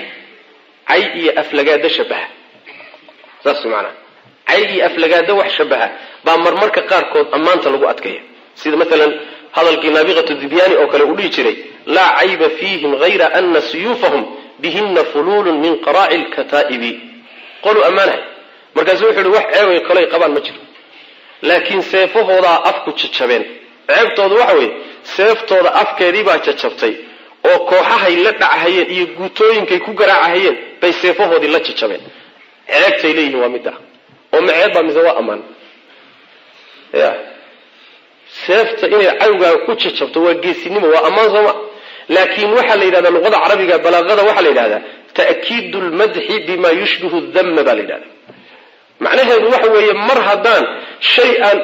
ay iyo aflagaada shabaha saas macna ay iyo aflagaada wax shabaha ba marmarka qaar kood amaanta lagu adkeeyaa sida mesela هذا الكنابغة الذبياني أو كلا أولي جري لا عيب فيهم غير أن سيوفهم بهن فلول من قراع الكتائب قالوا أمانة مركزوا حلو واحد عيوي قلي قبال مجر لكن سيفه ضع أفكو تشتشبين عيبتو ضوحوي سيفتو ضع أفكا ريبا تشتشبتي أو كوحاها يلدع هيين يقوتوين كي كوكراع هيين بي سيفه ضع الله تشتشبين ceebtay leeyihiin waa mid ah oo maceebba mise waa ammaan ya seefta inay cawgaaga ku jajabto waa geesinimo waa ammaan sooma laakiin waxaa la yidhahdaa luqada carabiga balaaqada waxaa la yidhahdaa ta'kiidu lmadxi bima yushbihu damma baa la yidhahdaa macnaheedu waxa weeye mar haddaan shay aan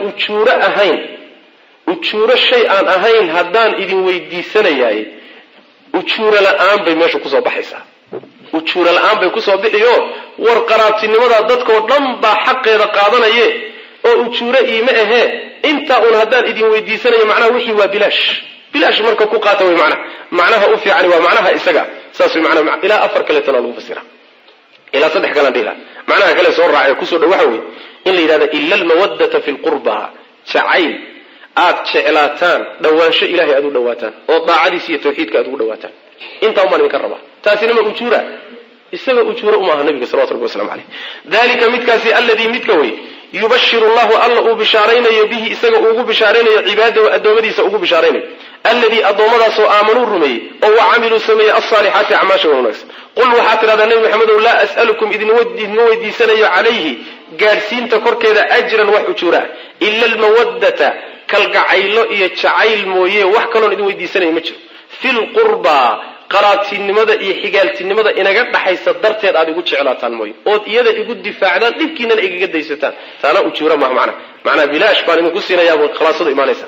ujuuro shay aan ahayn haddaan idin weydiisanayaay ujuuro la-aan bay meesha kusoo baxaysaa ujuuro la-aan bay kusoo bixiyo war qaraabtinimada dadkoo dhan baa xaqeeda qaadanaye oo ujuuro iima ahee intaa uun haddaan idin weydiisanayo macnaha wixii waa bilaash marka ku qaata way macnaha u fiicani waa macnaha isaga saas way macnaha ilaa afar kale tan lagu fasira ilaa saddex kale dhila macnaha kale soo raacay ku soo dhaw waxa weey in la yiraahdo illa al-mawaddata fil qurba jacayl aad jeclaataan dhawaansho ilaahay aad u dhawaataan oo daacadiisa iyo tawxiidka aad ugu dhawaataan inta uma idinka raba taasina ma ujuura isaga ujuura uma aha nabiga sallallahu alayhi wasallam dalika midkaasi alladhi midka way yubashshiru Allahu alla u bishaaraynayo bihi isaga ugu bishaaraynayo cibaadada adoomadiisa ugu bishaaraynayo alladhi adoomadaas oo aamanu rumay oo waamilu samay as-salihati a'maasha wanaagsan qul waxa tirada nabi maxamed la as'alukum idin weydiisanayo calayhi gaarsiinta korkeeda ajran wax ujuura illa al-mawaddata kalgacaylo iyo jacayl mooye wax kale oo idin weydiisanayo ma jiro fil qurba qaraabtinimada iyo xigaaltinimada inaga dhaxaysa darteed aad igu jeclaataan mooy oo iyada igu difaacdaan dhibkiina igaga daysataan taana ujuura ma macna bilaash baan idinku siinayaa khalaasada iimaanaysa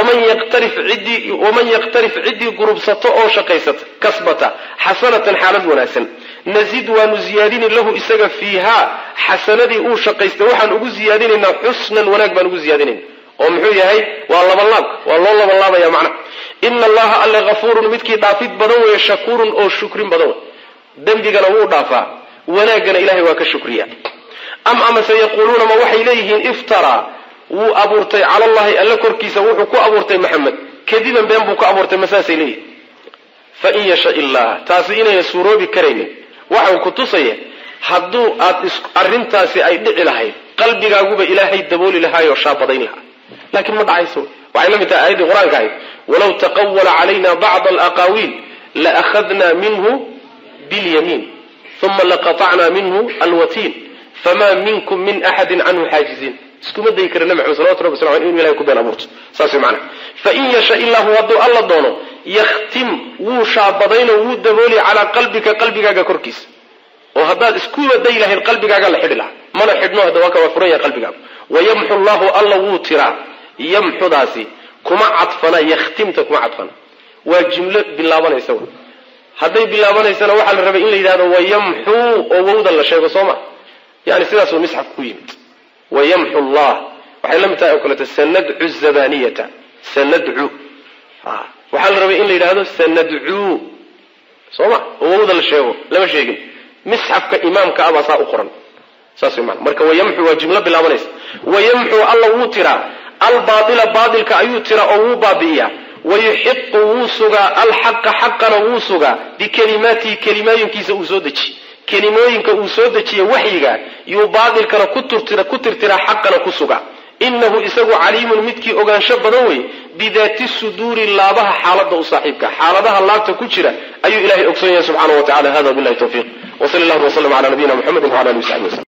waman yaqtarif ciddi gurubsato oo shaqaysata kasbata hasanatan halad wanaagsan nazid wa nuziyadin lahu isaga fiha hasanadi uu shaqaystay waxaan ugu ziyadinaynaa husnan wanaag baan ugu ziyadinaynaa oo muxuu yahay waa loo labanlaabaya macna inna allaha alla ghafurun midkii dhaafid badan weeye shakuurun oo shukrin badan dambigana wuu dhaafaa wanaagana ilaahay waa ka shukriya ama sayaquluna ma waxay leeyihiin iftara wuu abuurtay cala allahi alla korkiisa wuxuu ku abuurtay maxamed kadiban been buu ku abuurtay masaasay leeyihiin fa in yasha illah taasi inayna suuroobi karaynin waxaan ku tusaya hadduu aad arrintaasi ay dhici lahayd qalbigaaguba ilaahay dabooli lahaayoo shaabadayn lahaa laakiin ma dhacayso waxay la mid tahay aayadii qur-aanka ahayd walow taqawwala calayna bacd alaqaawiil laakhadna minhu bilyamin uma laqatacna minhu alwatiin fama minkum min axadin canhu xaajiziin iskuma dayi kara nabi maxamed salawatu rabbi wasalam inuu ilahay ku been abuurto saas macna fa in yasha illahu hadduu alla doono yakhtim wuu shaabadayno wuu dabooli calaa qalbigaaga korkiisa oo haddaad iskuba dayi lahayd qalbigaaga la xidhi lahaa mana xidhno hadda waa ka waa furan yahay qalbigaaga wayamxu allahu alla wuu tiraa yamxudaasi kuma cadfana yakhtimta kuma cadfana waa jumlo bilaabanaysa hadday bilaabanaysana waxaa la rabay in la yidhahdo wayamxu oo wawda la sheego sooma yani sidaasuu misxaf ku yimid wayamxu allah waxay la mid tahay oo kaleeto sanadcu zabaniyata sanadcu waxaa la rabay in la yidhahdo sanadcuu sooma oo wawda la sheego lama sheegin misxafka imaamka abaa saa u qoran saas way macna marka wayamxu waa jumlo bilaabanaysa wayamxu alla wuu tiraa albaatila baatilka ayuu tira oo wuu baabi'iyaa wayuxiqu wuu sugaa alxaqa xaqana wuu sugaa bikalimaatihi kelimooyinkiisa uu soo dejiye kelimooyinka uu soo dejiye waxyiga yuu baatilkana ku tirtiraa xaqana ku sugaa inahu isagu caliimun midkii ogaansho badan wey bidaati suduuri laabaha xaalada u saaxiibka xaaladaha laabta ku jira ayuu ilahay ogsoon yahay subxaanahu wa tacala hada billahi tawfiiq wa sallallahu wa sallam ala nabiyina muhammadin wa ala alihi wa sahbihi